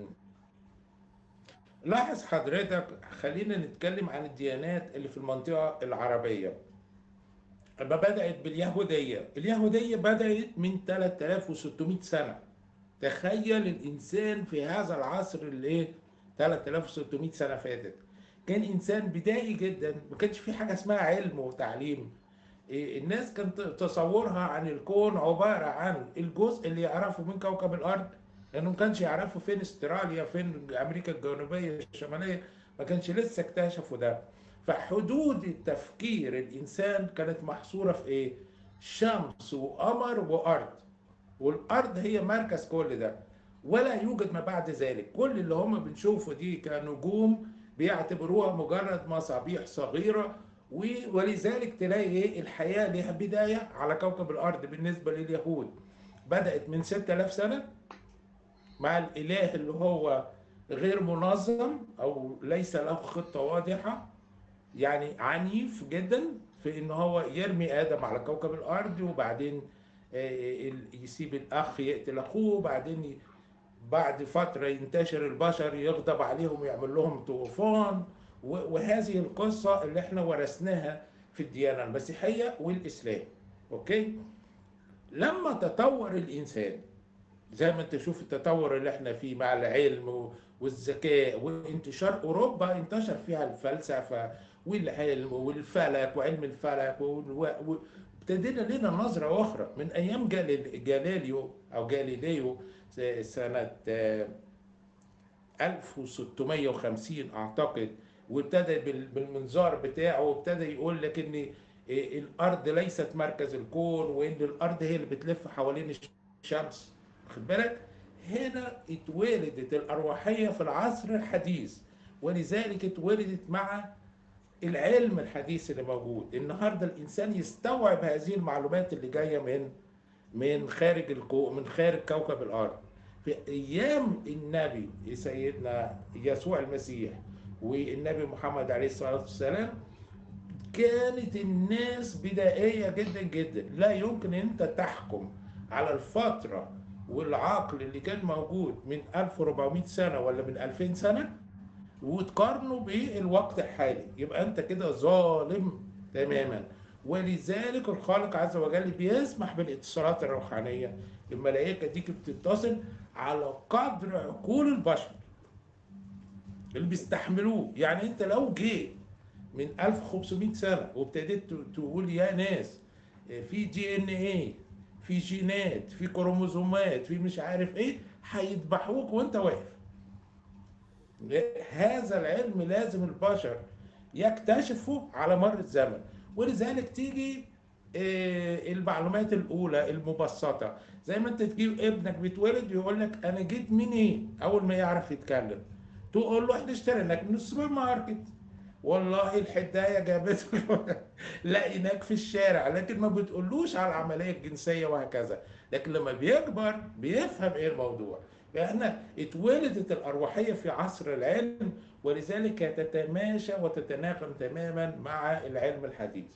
لاحظ حضرتك، خلينا نتكلم عن الديانات اللي في المنطقة العربية. لما بدأت باليهودية، اليهودية بدأت من ثلاثة آلاف وستمائة سنة. تخيل الإنسان في هذا العصر اللي إيه، ثلاثة آلاف وستمائة سنة فاتت، كان إنسان بدائي جدا، ما كانش في حاجة اسمها علم وتعليم. إيه، الناس كانت تصورها عن الكون عبارة عن الجزء اللي يعرفه من كوكب الأرض، لأنه ما كانش يعرفوا فين استراليا، فين أمريكا الجنوبية الشمالية، ما كانش لسه اكتشفوا ده. فحدود التفكير الإنسان كانت محصورة في إيه؟ شمس وقمر وأرض، والأرض هي مركز كل ده، ولا يوجد ما بعد ذلك. كل اللي هم بنشوفه دي كنجوم بيعتبروها مجرد مصابيح صغيرة. و- ولذلك تلاقي ايه، الحياة لها بداية على كوكب الأرض بالنسبة لليهود بدأت من ستة آلاف سنة مع الإله اللي هو غير منظم أو ليس له خطة واضحة، يعني عنيف جدا في ان هو يرمي ادم على كوكب الارض، وبعدين آه، يسيب الاخ يقتل اخوه، وبعدين ي- بعد فتره ينتشر البشر، يغضب عليهم ويعمل لهم طوفان. و- وهذه القصه اللي احنا ورثناها في الديانه المسيحيه والاسلام. اوكي. لما تطور الانسان زي ما انت شوف التطور اللي احنا فيه مع العلم و- والذكاء وانتشار اوروبا، انتشر فيها الفلسفه والعلم والفلك وعلم الفلك وال- و- وابتدينا لنا نظره اخرى من ايام جاليل- جاليليو او جاليليو س- سنه آه، ألف وستمائة وخمسين اعتقد. وابتدى بال- بالمنظار بتاعه، وابتدى يقول لك ان إيه، الارض ليست مركز الكون، وان الارض هي اللي بتلف حوالين الشمس. واخد بالك؟ هنا اتولدت الارواحيه في العصر الحديث، ولذلك اتولدت مع العلم الحديث اللي موجود النهارده. الانسان يستوعب هذه المعلومات اللي جايه من من خارج الكو من خارج كوكب الارض. في ايام النبي سيدنا يسوع المسيح والنبي محمد عليه الصلاه والسلام، كانت الناس بدائيه جدا جدا. لا يمكن ان انت تحكم على الفتره والعقل اللي كان موجود من ألف وأربعمائة سنه ولا من ألفين سنه وتقارنه بالوقت الحالي، يبقى انت كده ظالم تماما. ولذلك الخالق عز وجل بيسمح بالاتصالات الروحانيه. الملائكه دي بتتصل على قدر عقول البشر اللي بيستحملوه. يعني انت لو جيت من ألف وخمسمائة سنه وابتديت تقول يا ناس في دي ان ايه، في جينات، في كروموزومات، في مش عارف ايه، هيذبحوك وانت واقف. هذا العلم لازم البشر يكتشفوا على مر الزمن. ولذلك تيجي آه، المعلومات الاولى المبسطه، زي ما انت تجيب ابنك بيتولد يقول لك انا جيت منين، اول ما يعرف يتكلم تقول له احنا اشتريناك من السوبر ماركت، والله الحدايه جابتك لقيناك في الشارع، لكن ما بتقولوش على العمليه الجنسيه وهكذا. لكن لما بيكبر بيفهم ايه الموضوع. فاحنا اتولدت الارواحيه في عصر العلم، ولذلك تتماشى وتتناغم تماما مع العلم الحديث.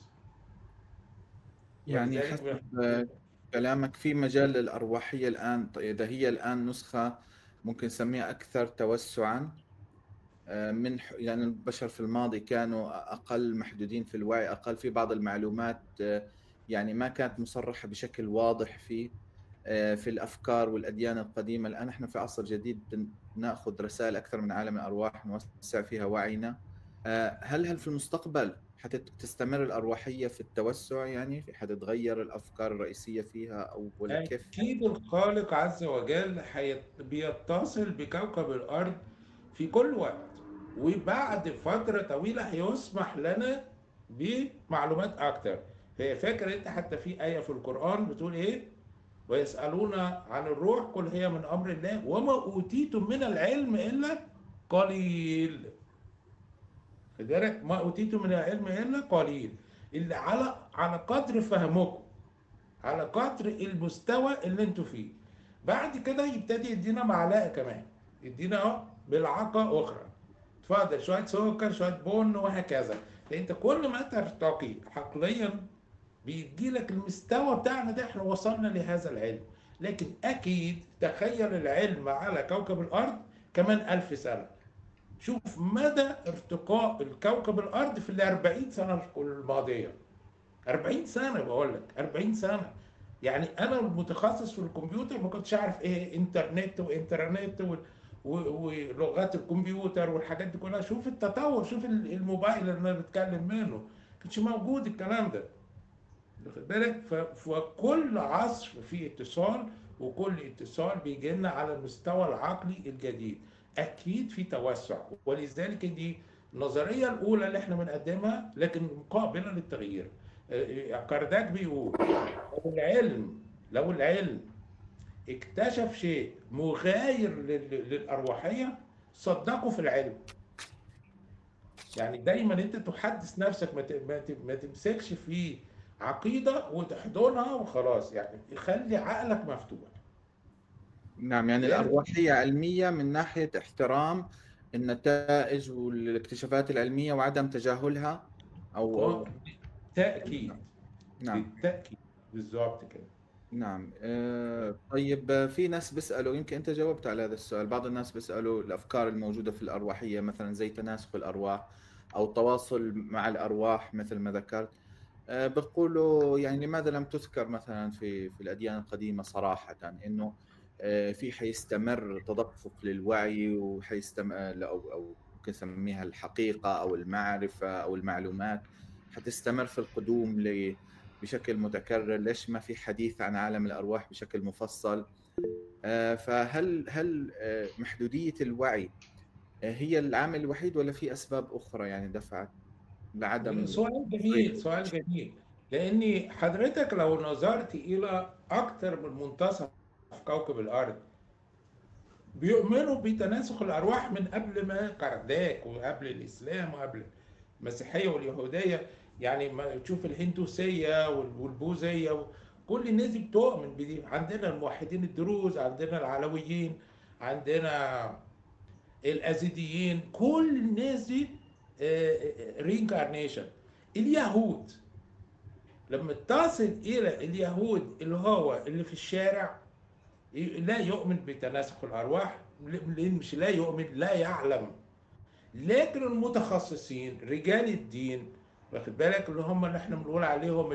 يعني ولذلك حسب بن- كلامك في مجال للأرواحية الآن. طيب إذا هي الآن نسخة ممكن نسميها أكثر توسعا، من يعني البشر في الماضي كانوا أقل محدودين في الوعي، أقل في بعض المعلومات يعني ما كانت مصرحة بشكل واضح في في الأفكار والأديان القديمة. الآن احنا في عصر جديد نأخذ رسائل أكثر من عالم الأرواح، نوسع فيها وعينا. هل هل في المستقبل حتستمر الأرواحية في التوسع، يعني حتتغير الأفكار الرئيسية فيها أو ولا كيف؟ أكيد الخالق عز وجل بيتصل بكوكب الأرض في كل وقت، وبعد فترة طويلة هيسمح لنا بمعلومات أكتر. فاكر أنت حتى في آية في القرآن بتقول إيه؟ ويسألون عن الروح قل هي من أمر الله وما أوتيتم من العلم إلا قليل. لذلك ما أوتيتم من العلم إلا قليل، اللي على على قدر فهمكم، على قدر المستوى اللي انتوا فيه. بعد كده يبتدي يدينا معلقه كمان، يدينا اهو ملعقه اخرى، اتفضل شويه سكر شويه بن وهكذا. فانت كل ما ترتقي عقليا بيجي لك المستوى بتاعنا ده، احنا وصلنا لهذا العلم. لكن اكيد تخيل العلم على كوكب الارض كمان ألف سنه، شوف مدى ارتقاء الكوكب الارض في الأربعين سنه الماضيه. أربعين سنة بقول لك، أربعين سنة. يعني أنا المتخصص في الكمبيوتر ما كنتش أعرف إيه إنترنت وإنترنت و... و... ولغات الكمبيوتر والحاجات دي كلها. شوف التطور، شوف الموبايل اللي أنا بتكلم منه، ما كانش موجود الكلام ده، واخد بالك؟ ف... فكل عصر فيه اتصال، وكل اتصال بيجي لنا على المستوى العقلي الجديد. أكيد في توسع، ولذلك دي النظرية الأولى اللي إحنا بنقدمها، لكن قابلة للتغيير. كارداك بيقول لو العلم لو العلم اكتشف شيء مغاير للأرواحية صدقوا في العلم. يعني دايما انت تحدث نفسك، ما تمسكش في عقيدة وتحضنها وخلاص، يعني خلي عقلك مفتوح. نعم، يعني الأرواحية علمية من ناحية احترام النتائج والاكتشافات العلمية وعدم تجاهلها أو أو بالتأكيد. نعم بالتأكيد بالظبط كده. نعم. آه طيب، في ناس بيسألوا، يمكن أنت جاوبت على هذا السؤال، بعض الناس بيسألوا الأفكار الموجودة في الأرواحية مثلا زي تناسخ الأرواح أو التواصل مع الأرواح مثل ما ذكرت. آه بيقولوا يعني لماذا لم تذكر مثلا في في الأديان القديمة صراحة إنه آه في حيستمر تدفق للوعي وحيستمر أو أو ممكن نسميها الحقيقة أو المعرفة أو المعلومات حتستمر في القدوم ل بشكل متكرر، ليش ما في حديث عن عالم الأرواح بشكل مفصل؟ فهل هل محدودية الوعي هي العامل الوحيد ولا في أسباب أخرى يعني دفعت لعدم؟ سؤال جميل، سؤال جميل. لأني حضرتك لو نظرت إلى أكثر من منتصف كوكب الأرض بيؤمنوا بتناسخ الأرواح من قبل ما كارداك وقبل الإسلام وقبل المسيحية واليهودية. يعني ما تشوف الهندوسية والبوذية، كل الناس دي بتؤمن بدي. عندنا الموحدين الدروز، عندنا العلويين، عندنا الأزيديين، كل الناس دي رينكارنيشن. اليهود لما تصل إلى اليهود اللي هو اللي في الشارع لا يؤمن بتناسخ الأرواح، مش لا يؤمن، لا يعلم. لكن المتخصصين رجال الدين، واخد بالك، اللي هم اللي احنا بنقول عليهم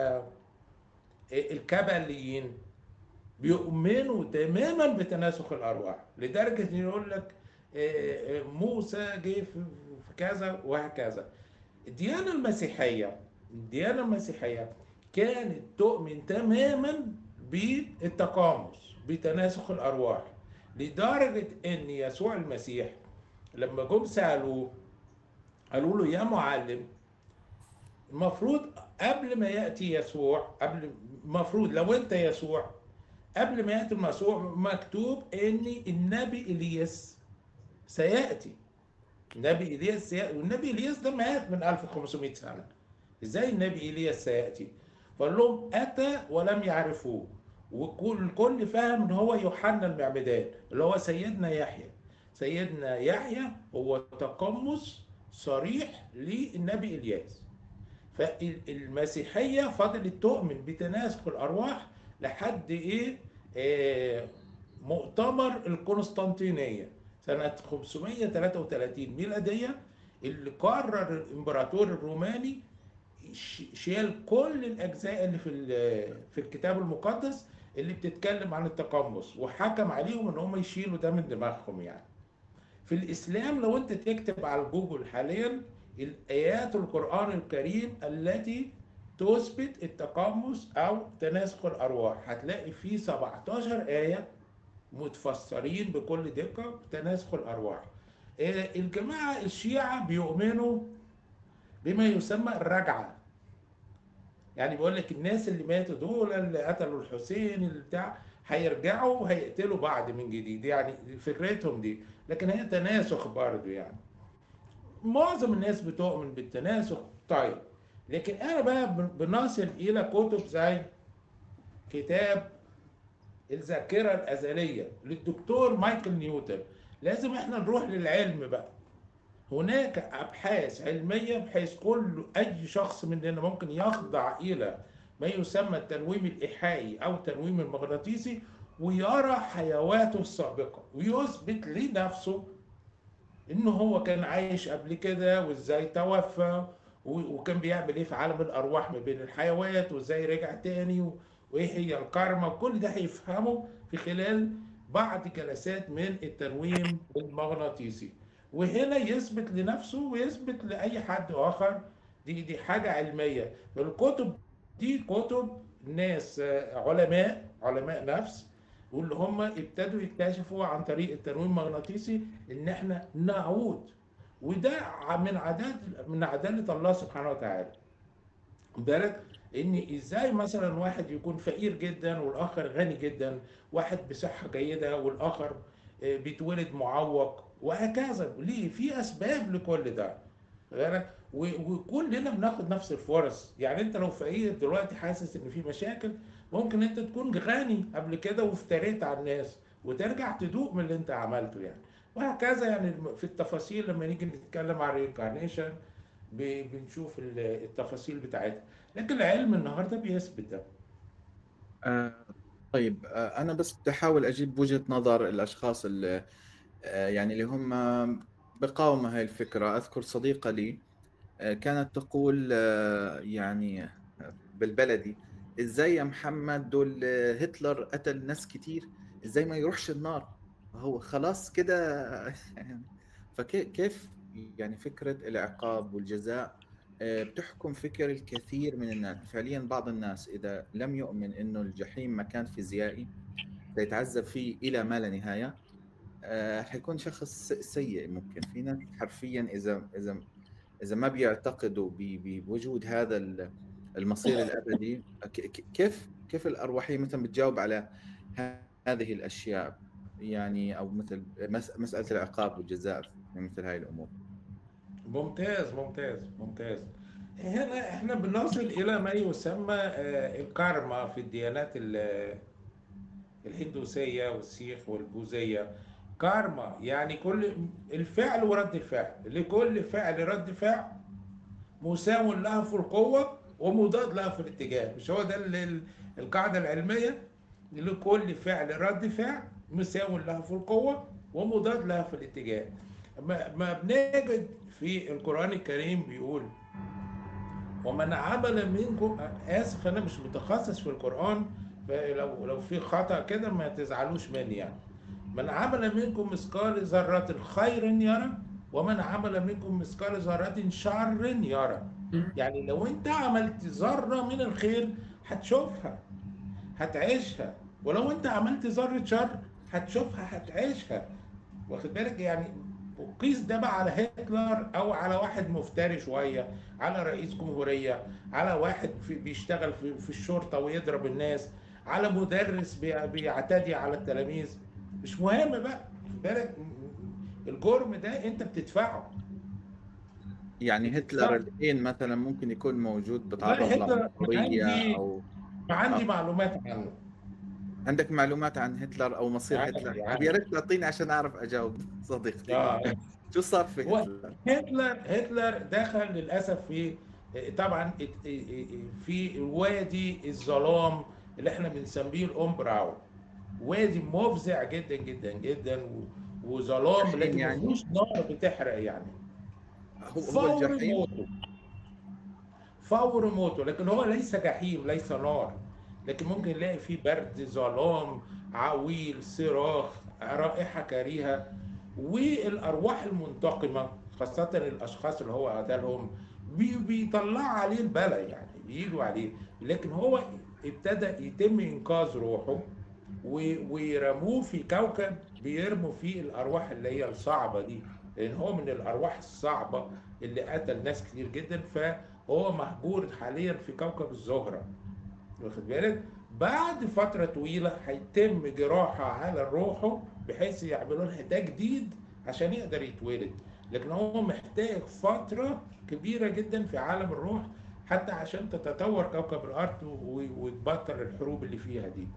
الكباليين، بيؤمنوا تماما بتناسخ الارواح، لدرجه ان يقول لك موسى جه في كذا وهكذا. الديانه المسيحيه الديانه المسيحيه كانت تؤمن تماما بالتقامص، بتناسخ الارواح، لدرجه ان يسوع المسيح لما جم سالوه قالوا له يا معلم، المفروض قبل ما ياتي يسوع، قبل المفروض لو انت يسوع قبل ما ياتي المسيح مكتوب ان النبي الياس سياتي. النبي الياس سيأتي، والنبي الياس ده مات من ألف وخمسمائة سنه. ازاي النبي الياس سياتي؟ فقال لهم اتى ولم يعرفوه، وكل الكل فاهم ان هو يوحنا المعمدان اللي هو سيدنا يحيى. سيدنا يحيى هو تقمص صريح للنبي الياس. فالمسيحيه فضلت تؤمن بتناسخ الارواح لحد ايه؟ آه مؤتمر القسطنطينيه سنة خمسمائة وثلاثة وثلاثين ميلادية، اللي قرر الإمبراطور الروماني شال كل الأجزاء اللي في في الكتاب المقدس اللي بتتكلم عن التقمص، وحكم عليهم إن هم يشيلوا ده من دماغهم. يعني في الإسلام لو أنت تكتب على جوجل حاليا الآيات القرآن الكريم التي تثبت التقمص أو تناسخ الأرواح، هتلاقي فيه سبعتاشر آية متفسرين بكل دقة بتناسخ الأرواح. الجماعة الشيعة بيؤمنوا بما يسمى الرجعة، يعني بيقول لك الناس اللي ماتوا دول اللي قتلوا الحسين اللي بتاع هيرجعوا وهيقتلوا بعض من جديد، يعني فكرتهم دي، لكن هي تناسخ برضه. يعني معظم الناس بتؤمن بالتناسخ. طيب لكن انا بقى بنصل الى كتب زي كتاب الذاكرة الأزلية للدكتور مايكل نيوتن. لازم احنا نروح للعلم بقى. هناك أبحاث علمية بحيث كل أي شخص مننا ممكن يخضع إلى ما يسمى التنويم الإيحائي أو التنويم المغناطيسي، ويرى حيواته السابقة ويثبت لنفسه إنه هو كان عايش قبل كده وإزاي توفى وكان بيعمل إيه في عالم الأرواح ما بين الحيوات وإزاي رجع تاني وإيه هي الكارما. وكل ده هيفهمه في خلال بعض جلسات من التنويم المغناطيسي، وهنا يثبت لنفسه ويثبت لأي حد آخر. دي دي حاجة علمية. الكتب دي كتب ناس علماء علماء نفس، واللي هم ابتدوا يكتشفوا عن طريق التنويم المغناطيسي ان احنا نعود، وده من عدالة من عدالة الله سبحانه وتعالى. بالك ان ازاي مثلا واحد يكون فقير جدا والاخر غني جدا، واحد بصحة جيدة والاخر بيتولد معوق، وهكذا. ليه؟ في اسباب لكل ده. بالك وكلنا بناخد نفس الفرص. يعني انت لو فقير دلوقتي حاسس ان في مشاكل، ممكن انت تكون غني قبل كده وافتريت على الناس وترجع تدوق من اللي انت عملته. يعني وهكذا. يعني في التفاصيل لما نيجي نتكلم عن الرينكارنيشن بنشوف التفاصيل بتاعتها، لكن العلم النهارده بيثبت ده. آه طيب، آه أنا بس بدي أحاول أجيب وجهة نظر الأشخاص اللي آه يعني اللي هم بقاوموا هاي الفكرة. أذكر صديقة لي آه كانت تقول آه يعني بالبلدي: إزاي يا محمد دول هتلر قتل ناس كتير، إزاي ما يروحش النار؟ هو خلاص كده. فكيف يعني فكرة العقاب والجزاء بتحكم فكر الكثير من الناس؟ فعليا بعض الناس إذا لم يؤمن إنه الجحيم مكان فيزيائي سيتعذب فيه إلى ما لا نهاية، حيكون شخص سيء. ممكن في ناس حرفيا إذا إذا إذا ما بيعتقدوا بوجود هذا المصير الأبدي، كيف كيف الأرواحية مثلا بتجاوب على هذه الأشياء؟ يعني أو مثل مسألة العقاب والجزاء في مثل هاي الأمور. ممتاز ممتاز ممتاز. هنا احنا بنصل الى ما يسمى الكارما في الديانات الهندوسية والسيخ والبوذية. كارما يعني كل الفعل ورد الفعل، لكل فعل رد فعل مساو لها في القوة ومضاد لها في الاتجاه. مش هو ده القاعدة العلمية؟ لكل فعل رد فعل مساو لها في القوة ومضاد لها في الاتجاه. ما بنجد في القرآن الكريم بيقول: ومن عمل منكم، آسف أنا مش متخصص في القرآن، فلو لو في خطأ كده ما تزعلوش مني. يعني من عمل منكم مثقال ذرة خير يرى، ومن عمل منكم مثقال ذرة شر يرى. يعني لو انت عملت ذرة من الخير هتشوفها هتعيشها، ولو انت عملت ذرة شر هتشوفها هتعيشها. واخد بالك؟ يعني قيس ده بقى على هتلر او على واحد مفتري شويه، على رئيس جمهوريه، على واحد في بيشتغل في, في الشرطه ويضرب الناس، على مدرس بيعتدي على التلاميذ. مش مهم بقى. خد بالك الجرم ده انت بتدفعه. يعني هتلر الحين مثلا ممكن يكون موجود بتعرض هتلر لعنصريه او عندي معلومات عنه. عندك معلومات عن هتلر او مصير هتلر؟ يعني يا ريت تعطيني عشان اعرف اجاوب صديقتي. آه. شو صار في هتلر؟ هتلر هتلر دخل للاسف في طبعا في وادي الظلام اللي احنا بنسميه الام براون. وادي مفزع جدا جدا جدا، وظلام، جحيم لكن ما يعني فيهوش نار بتحرق يعني. هو هو فور الجحيم. موته، فور موته، لكن هو ليس جحيم، ليس نار، لكن ممكن نلاقي فيه برد، ظلام، عويل، صراخ، رائحة كريهة. والأرواح المنتقمة خاصة الأشخاص اللي هو قتلهم بي- بيطلع عليه البلاء، يعني بيجوا عليه. لكن هو ابتدى يتم إنقاذ روحه و- ويرموه في كوكب بيرموا فيه الأرواح اللي هي الصعبة دي، لأن هو من الأرواح الصعبة اللي قتل ناس كتير جدا. فهو محجور حاليا في كوكب الزهرة، واخد بالك. بعد فترة طويلة هيتم جراحة على روحه بحيث يعملوا لها تجديد عشان يقدر يتولد. لكن هو محتاج فترة كبيرة جدا في عالم الروح حتى عشان تتطور كوكب الأرض و- وتبطل الحروب اللي فيها دي.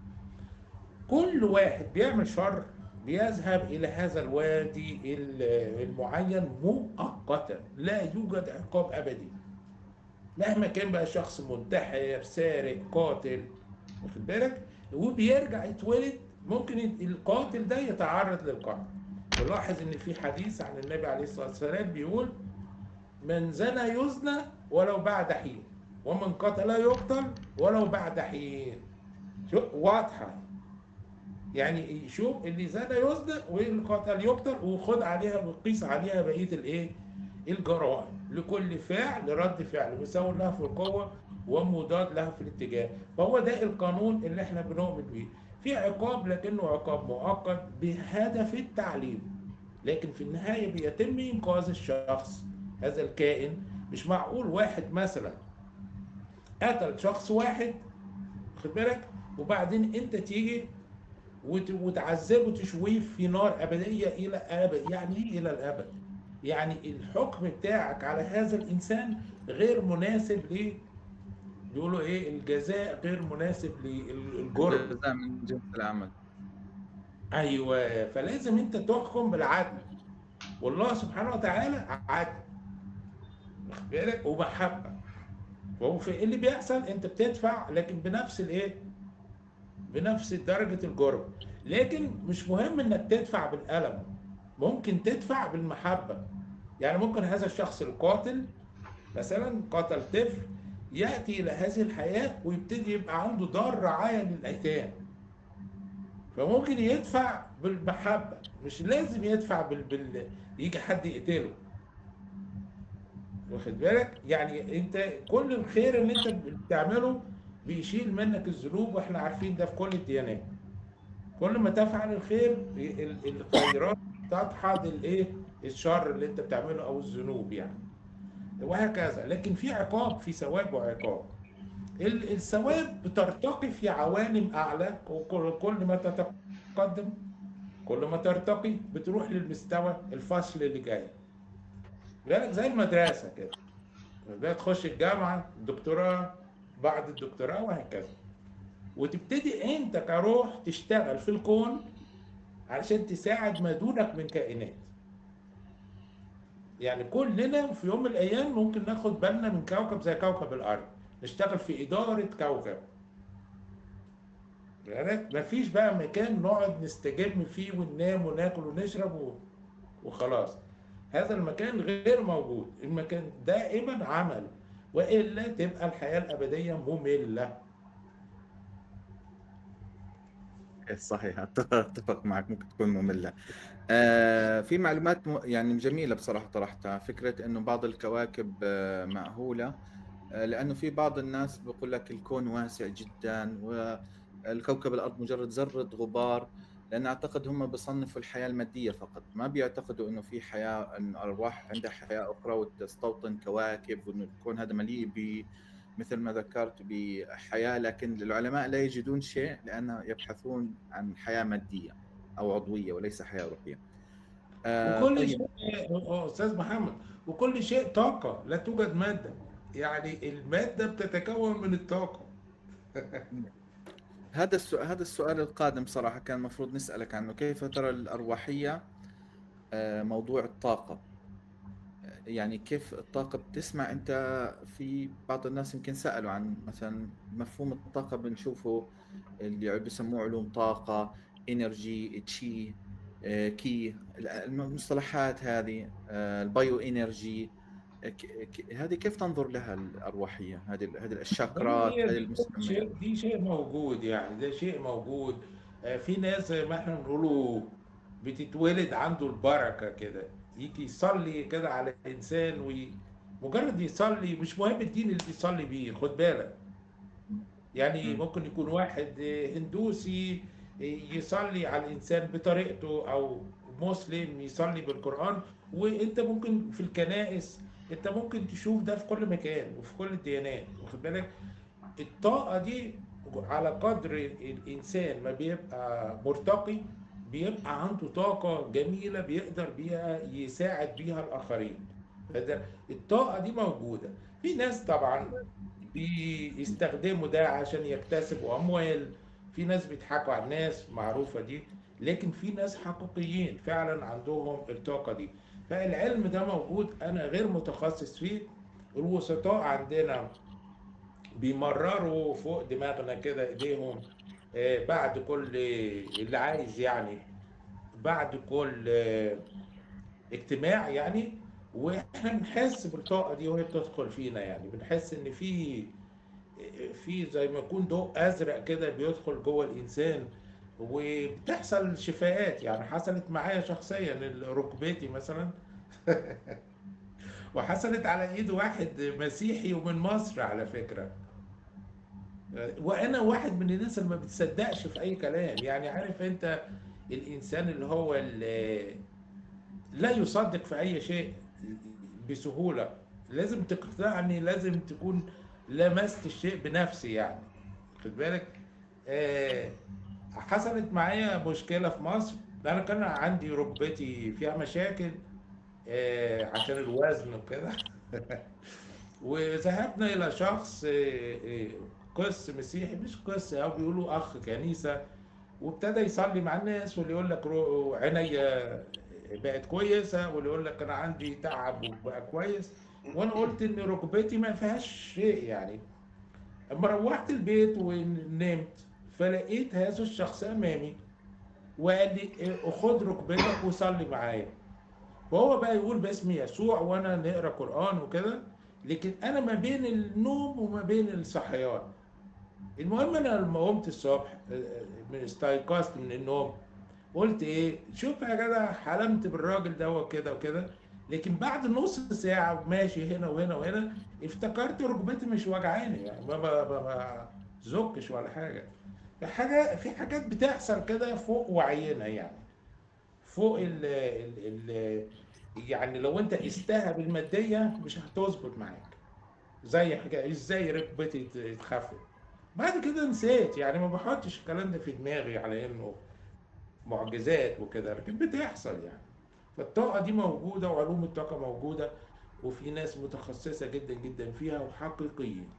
كل واحد بيعمل شر بيذهب إلى هذا الوادي ال- المعين مؤقتا، لا يوجد عقاب أبدي. مهما كان بقى شخص منتحر، سارق، قاتل، واخد بالك، وبيرجع يتولد. ممكن ي- القاتل ده يتعرض للقتل. تلاحظ ان في حديث عن النبي عليه الصلاة والسلام بيقول: من زنى يزنى ولو بعد حين، ومن قتل يقتل ولو بعد حين. شو واضحة يعني، شوف اللي زنى يزنى واللي قتل يقتل، وخد عليها وقيس عليها بقية الايه، الجرائم. لكل فعل رد فعل مساوي لها في القوة ومضاد لها في الاتجاه. فهو ده القانون اللي احنا بنؤمن بيه. في عقاب لكنه عقاب مؤقت بهدف التعليم، لكن في النهاية بيتم إنقاذ الشخص، هذا الكائن. مش معقول واحد مثلا قتل شخص واحد، خد بالك، وبعدين انت تيجي وت- وتعذبه وتشويه في نار أبدية إلى أبد. يعني إيه إلى الأبد؟ يعني الحكم بتاعك على هذا الإنسان غير مناسب ليه؟ بيقولوا إيه، الجزاء غير مناسب للجرم. الجزاء من جنس العمل. أيوه، فلازم أنت تحكم بالعدل، والله سبحانه وتعالى عدل، واخد بالك، ومحبة. وهو في إيه اللي بيحصل؟ أنت بتدفع لكن بنفس الإيه؟ بنفس درجة الجرم. لكن مش مهم إنك تدفع بالألم، ممكن تدفع بالمحبة. يعني ممكن هذا الشخص القاتل مثلا قتل طفل، يأتي إلى هذه الحياة ويبتدي يبقى عنده دار رعاية للأيتام، فممكن يدفع بالمحبة، مش لازم يدفع بال... بال... يجي حد يقتله، واخد بالك. يعني انت كل الخير اللي انت بتعمله بيشيل منك الذنوب، واحنا عارفين ده في كل الديانات. كل ما تفعل الخير ال- الخيرات تدحض الايه، الشر اللي انت بتعمله او الذنوب يعني، وهكذا. لكن في عقاب، في ثواب وعقاب. ال- الثواب بترتقي في عوالم اعلى، وكل كل ما تتقدم كل ما ترتقي بتروح للمستوى الفصل اللي جاي. لذلك زي المدرسه كده، ده تخش الجامعه، الدكتوراه، بعد الدكتوراه، وهكذا. وتبتدي انت كروح تشتغل في الكون علشان تساعد ما دونك من كائنات. يعني كلنا في يوم من الايام ممكن ناخد بالنا من كوكب زي كوكب الارض، نشتغل في اداره كوكب. يعني مفيش بقى مكان نقعد نستجم فيه وننام وناكل ونشرب و- وخلاص. هذا المكان غير موجود، المكان دائما عمل، والا تبقى الحياه الابديه ممله. إيه، صحيح. أتفق أتفق معك، ممكن تكون مملة. آه في معلومات م... يعني جميلة بصراحة طرحتها، فكرة إنه بعض الكواكب آه مأهولة. آه لأنه في بعض الناس بيقول لك الكون واسع جدا والكوكب الأرض مجرد ذرة غبار. لأن أعتقد هم بيصنفوا الحياة المادية فقط، ما بيعتقدوا إنه في حياة، إن الأرواح عندها حياة أخرى وتستوطن كواكب، وإنه الكون هذا مليء ب، مثل ما ذكرت، بحياة. لكن العلماء لا يجدون شيء لأنه يبحثون عن حياة مادية أو عضوية وليس حياة روحية. آه وكل طيب. شيء، آه، استاذ محمد، وكل شيء طاقه، لا توجد ماده. يعني الماده بتتكون من الطاقه. هذا السؤال هذا السؤال القادم صراحة كان المفروض نسألك عنه، كيف ترى الأرواحية آه موضوع الطاقة؟ يعني كيف الطاقة بتسمع أنت؟ في بعض الناس يمكن سألوا عن مثلا مفهوم الطاقة، بنشوفه اللي بيسموه علوم طاقة، انرجي، تشي. كي المصطلحات هذه، البايو انرجي، هذه كيف تنظر لها الأرواحية؟ هذه هذه الشاكرات، هي هذه دي المسميات. شيء دي شيء موجود، يعني ده شيء موجود. آه، في ناس زي ما احنا بنقوله بتتولد عنده البركة كده، يجي يصلي كده على إنسان، ومجرد يصلي، مش مهم الدين اللي بيصلي بيه، خد بالك. يعني مم. ممكن يكون واحد هندوسي يصلي على الإنسان بطريقته، أو مسلم يصلي بالقرآن. وأنت ممكن في الكنائس، أنت ممكن تشوف ده في كل مكان وفي كل الديانات، واخد بالك. الطاقة دي على قدر الإنسان ما بيبقى مرتقي، بيبقى عنده طاقة جميلة بيقدر بيها يساعد بيها الآخرين. فده الطاقة دي موجودة. في ناس طبعا بيستخدموا ده عشان يكتسبوا أموال، في ناس بيضحكوا على الناس، معروفة دي. لكن في ناس حقيقيين فعلا عندهم الطاقة دي. فالعلم ده موجود، أنا غير متخصص فيه. الوسطاء عندنا بيمرروا فوق دماغنا كده ايديهم، آه، بعد كل اللي عايز يعني، بعد كل آه، اجتماع يعني. واحنا بنحس بالطاقه دي وهي بتدخل فينا، يعني بنحس ان في في زي ما يكون ضوء ازرق كده بيدخل جوه الانسان، وبتحصل شفاءات. يعني حصلت معايا شخصيا، ركبتي مثلا وحصلت على ايد واحد مسيحي ومن مصر على فكره. وانا واحد من الناس اللي ما بتصدقش في اي كلام، يعني عارف انت، الانسان اللي هو اللي لا يصدق في اي شيء بسهولة. لازم تقتنعني، لازم تكون لمست الشيء بنفسي يعني، خد بالك. آه، حصلت معايا مشكلة في مصر. انا كان عندي ركبتي فيها مشاكل، آه، عشان الوزن وكده وذهبنا إلى شخص آه، آه، قس مسيحي، مش قس، أو بيقولوا أخ كنيسة. وابتدى يصلي مع الناس، واللي يقول لك رو- عينيا بقت كويسة، واللي يقول لك أنا عندي تعب وبقى كويس. وأنا قلت إن ركبتي ما فيهاش شيء يعني. أما روحت البيت ونمت، فلقيت هذا الشخص أمامي وقال لي آه، خد ركبتك وصلي معايا. وهو بقى يقول باسم يسوع وانا نقرا قران وكده. لكن انا ما بين النوم وما بين الصحيان. المهم انا لما قمت الصبح، آه، آه، من استيقظت من النوم، قلت ايه، شوف يا جدع، حلمت بالراجل ده وكده وكده. لكن بعد نص ساعه ماشي هنا وهنا وهنا، افتكرت ركبتي مش وجعاني، يعني ما ما ما ما زكش ولا حاجه. في حاجه في حاجات بتحصل كده فوق وعينا يعني، فوق ال ال ال يعني لو انت قستها بالماديه مش هتظبط معاك. زي حاجه ازاي ركبتي اتخفت. بعد كده نسيت، يعني ما بحطش الكلام ده في دماغي على انه معجزات وكده، لكن بتحصل يعني. فالطاقه دي موجوده، وعلوم الطاقه موجوده، وفي ناس متخصصه جدا جدا فيها وحقيقيين.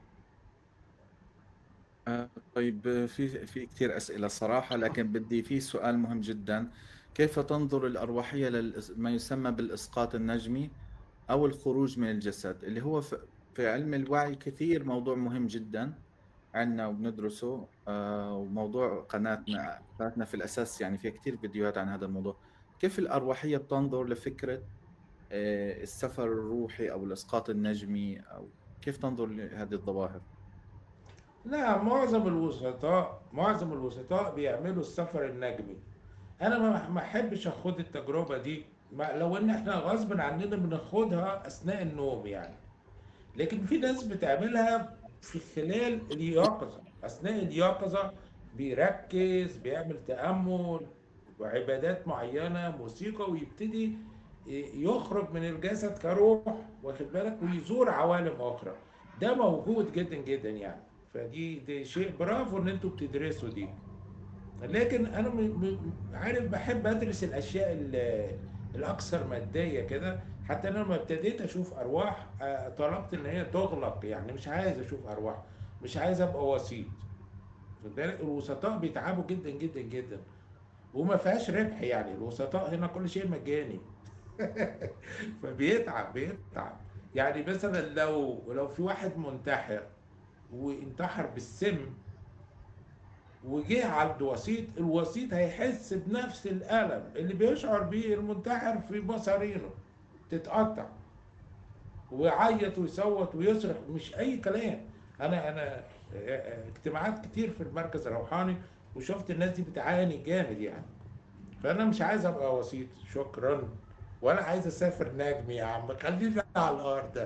آه، طيب، آه، في في كثير أسئلة صراحة، لكن بدي في سؤال مهم جدا. كيف تنظر الأرواحية لما يسمى بالإسقاط النجمي أو الخروج من الجسد، اللي هو في في علم الوعي كثير موضوع مهم جدا عندنا وبندرسه. آه، وموضوع قناتنا قناتنا في الأساس يعني فيها كثير فيديوهات عن هذا الموضوع. كيف الأرواحية بتنظر لفكرة آه، السفر الروحي أو الإسقاط النجمي، أو كيف تنظر لهذه الظواهر؟ لا، معظم الوسطاء معظم الوسطاء بيعملوا السفر النجمي. انا ما ما احبش اخد التجربه دي، ما- لو ان احنا غصب عننا بناخدها اثناء النوم يعني. لكن في ناس بتعملها في خلال اليقظه، اثناء اليقظه بيركز، بيعمل تامل وعبادات معينه، موسيقى، ويبتدي يخرج من الجسد كروح، واخد بالك، ويزور عوالم اخرى. ده موجود جدا جدا يعني. فدي دي شيء برافو ان انتوا بتدرسوا دي. لكن انا م... م... عارف، بحب ادرس الاشياء ال- الاكثر ماديه كده. حتى انا لما ابتديت اشوف ارواح، آه، طلبت ان هي تغلق، يعني مش عايز اشوف ارواح، مش عايز ابقى وسيط. خد بالك، الوسطاء بيتعبوا جدا جدا جدا، وما فيهاش ربح. يعني الوسطاء هنا كل شيء مجاني فبيتعب بيتعب. يعني مثلا لو لو في واحد منتحر وانتحر بالسم، وجه عند وسيط، الوسيط هيحس بنفس الألم اللي بيشعر بيه المنتحر في مصارينه تتقطع، ويعيط ويصوت ويصرخ، مش أي كلام. أنا أنا اجتماعات كتير في المركز الروحاني وشفت الناس دي بتعاني جامد يعني. فأنا مش عايز أبقى وسيط، شكرا، ولا عايز أسافر نجم يا عم، خلينا على الأرض.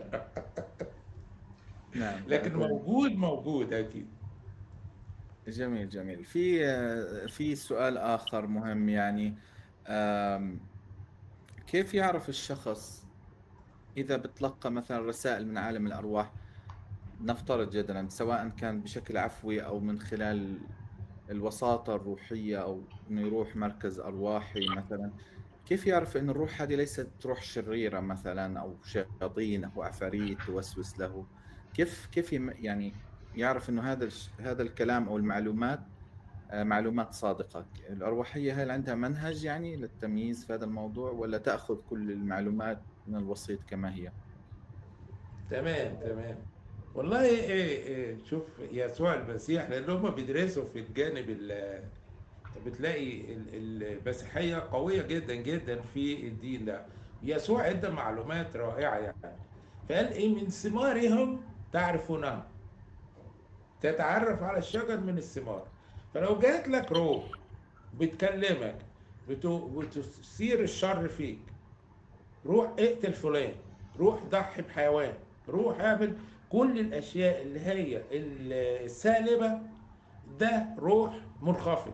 نعم. لكن موجود موجود أكيد. جميل جميل. في آه، في سؤال آخر مهم يعني، آم، كيف يعرف الشخص إذا بتلقى مثلا رسائل من عالم الأرواح، نفترض جدلا سواء كان بشكل عفوي أو من خلال الوساطة الروحية أو إنه يروح مركز أرواحي مثلا، كيف يعرف إن الروح هذه ليست روح شريرة مثلا أو شياطين أو عفاريت توسوس له؟ كيف كيف يم- يعني يعرف إنه هذا الش- هذا الكلام أو المعلومات آه، معلومات صادقة؟ الأرواحية هل عندها منهج يعني للتمييز في هذا الموضوع، ولا تأخذ كل المعلومات من الوسيط كما هي؟ تمام تمام. والله إيه إيه شوف يسوع المسيح، لان هم بيدرسوا في الجانب ال- بتلاقي ال- المسيحيه قويه جدا جدا في الدين ده. يسوع ادى معلومات رائعه يعني. فقال ايه؟ من ثمارهم تعرفونها، تتعرف على الشجر من الثمار. فلو جات لك روح بتكلمك بتو- بتثير الشر فيك، روح اقتل فلان، روح ضحي بحيوان، روح اعمل كل الاشياء اللي هي السالبه، ده روح منخفض،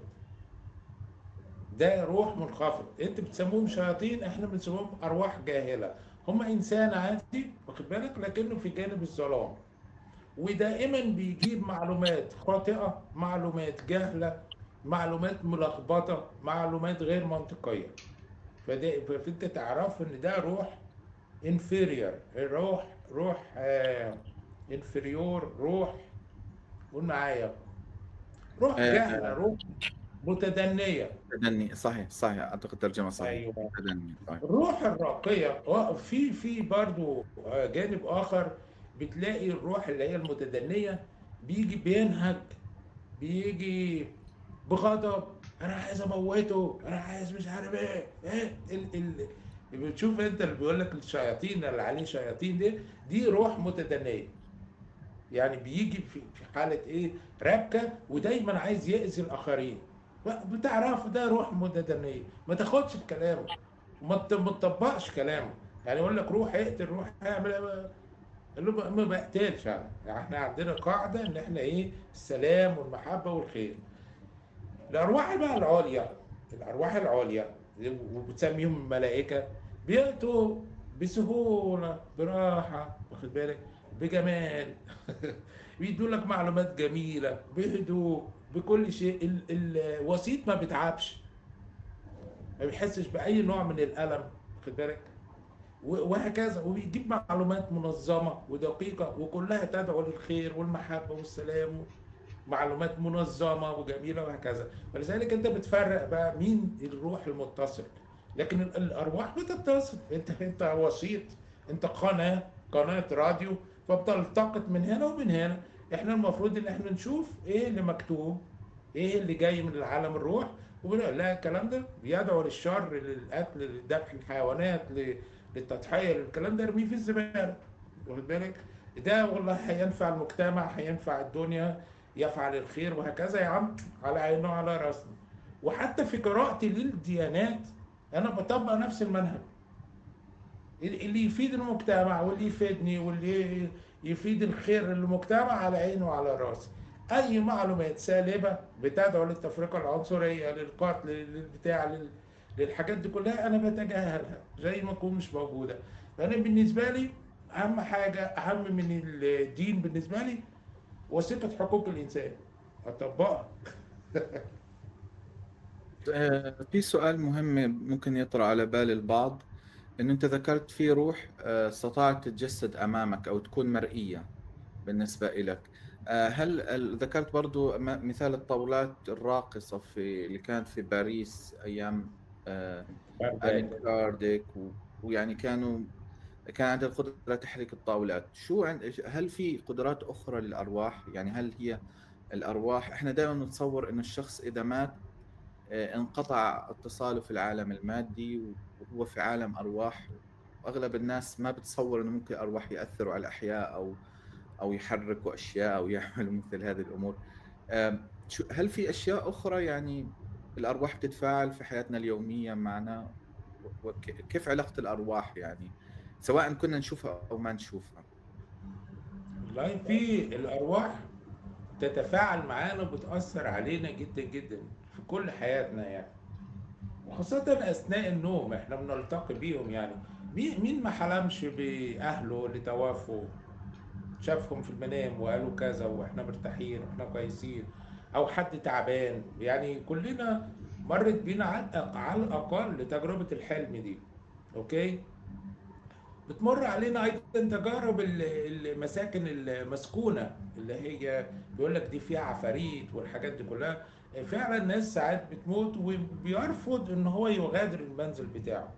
ده روح منخفض. انت بتسموهم شياطين، احنا بنسموهم ارواح جاهله. هم انسان عادي واخد بالك، لكنه في جانب الظلام، ودائما بيجيب معلومات خاطئه، معلومات جاهله، معلومات ملخبطه، معلومات غير منطقيه. فده فانت تعرف ان ده روح انفيريور، روح روح انفيريور، روح، قول معايا، روح جهلة، آه، روح متدنية. تدني، صحيح صحيح، أعتقد ترجمة صحيح. ايوه. تدني، صحيح. الروح الراقية آه، في في برضو آه، جانب آخر، بتلاقي الروح اللي هي المتدنية بيجي بينهج، بيجي بغضب، انا عايز اموته، انا عايز مش عارف ايه ايه ال ال بتشوف انت اللي بيقول لك الشياطين اللي عليه شياطين دي، دي روح متدنيه. يعني بيجي في في حاله ايه؟ ربكه، ودايما عايز يأذي الاخرين. بتعرف ده روح متدنيه، ما تاخدش بكلامه وما ت- ما تطبقش كلامه. يعني يقول لك روح اقتل، روح اعمل إيه؟ قال له ما بقتلش انا. يعني احنا عندنا قاعده ان احنا ايه؟ السلام والمحبه والخير. الارواح بقى العليا، الارواح العليا وبتسميهم الملائكه، بيأتوا بسهوله براحه، واخد بالك، بجمال. بيدوا لك معلومات جميله بهدوء بكل شيء. ال- الوسيط ما بيتعبش، ما بيحسش باي نوع من الالم، واخد بالك، و- وهكذا. وبيجيب معلومات منظمه ودقيقه وكلها تدعو للخير والمحبه والسلام، معلومات منظمه وجميله وهكذا. ولذلك انت بتفرق بقى مين الروح المتصل. لكن ال- الارواح بتتصل، انت انت وسيط، انت قناه قناه راديو، فبتلتقط من هنا ومن هنا. احنا المفروض ان احنا نشوف ايه اللي مكتوب، ايه اللي جاي من العالم الروح، وبنقول لا الكلام ده بيدعو للشر، للقتل، لذبح الحيوانات، ل- للتضحيه، الكلام ده ارميه في الزباله، واخد بالك. ده والله هينفع المجتمع، هينفع الدنيا، يفعل الخير وهكذا يا عم، على عينه وعلى راسنا. وحتى في قراءتي للديانات انا بطبق نفس المنهج، اللي يفيد المجتمع واللي يفيدني واللي يفيد الخير للمجتمع على عينه وعلى راسي. اي معلومات سالبه بتدعو للتفرقه العنصريه، للقتل، للبتاع، لل- للحاجات دي كلها انا بتجاهلها زي ما تكون مش موجوده. فانا بالنسبه لي اهم حاجه، اهم من الدين بالنسبه لي، وثيقه حقوق الانسان اطبقها. آه، في سؤال مهم ممكن يطرأ على بال البعض، إنه أنت ذكرت في روح آه، استطاعت تتجسد أمامك أو تكون مرئية بالنسبة إلك. آه، هل ال- ذكرت برضو م- مثال الطاولات الراقصة في اللي كانت في باريس أيام آه، ألين بردان. كارديك، و- ويعني كانوا كان عندها القدرة تحرك الطاولات. شو عند هل في قدرات أخرى للأرواح؟ يعني هل هي الأرواح. إحنا دائما نتصور إن الشخص إذا مات آه، انقطع اتصاله في العالم المادي وهو في عالم أرواح. وأغلب الناس ما بتصور إنه ممكن الأرواح يأثروا على الأحياء أو أو يحركوا أشياء أو يعملوا مثل هذه الأمور. آم، شو- هل في أشياء أخرى يعني الأرواح بتتفاعل في حياتنا اليومية معنا؟ وكيف علاقة الأرواح يعني سواء كنا نشوفها أو ما نشوفها؟ والله في الأرواح تتفاعل معانا وبتأثر علينا جدا جدا في كل حياتنا يعني، وخاصة أثناء النوم إحنا بنلتقي بيهم يعني. مين مين ما حلمش بأهله اللي توفوا، شافهم في المنام وقالوا كذا وإحنا مرتاحين وإحنا كويسين، أو حد تعبان يعني. كلنا مرت بينا على الأق- على الأقل تجربة الحلم دي. أوكي. بتمر علينا ايضا تجارب ال- المساكن المسكونه اللي هي بيقول لك دي فيها عفاريت والحاجات دي كلها. فعلا الناس ساعات بتموت وبيرفض ان هو يغادر المنزل بتاعه،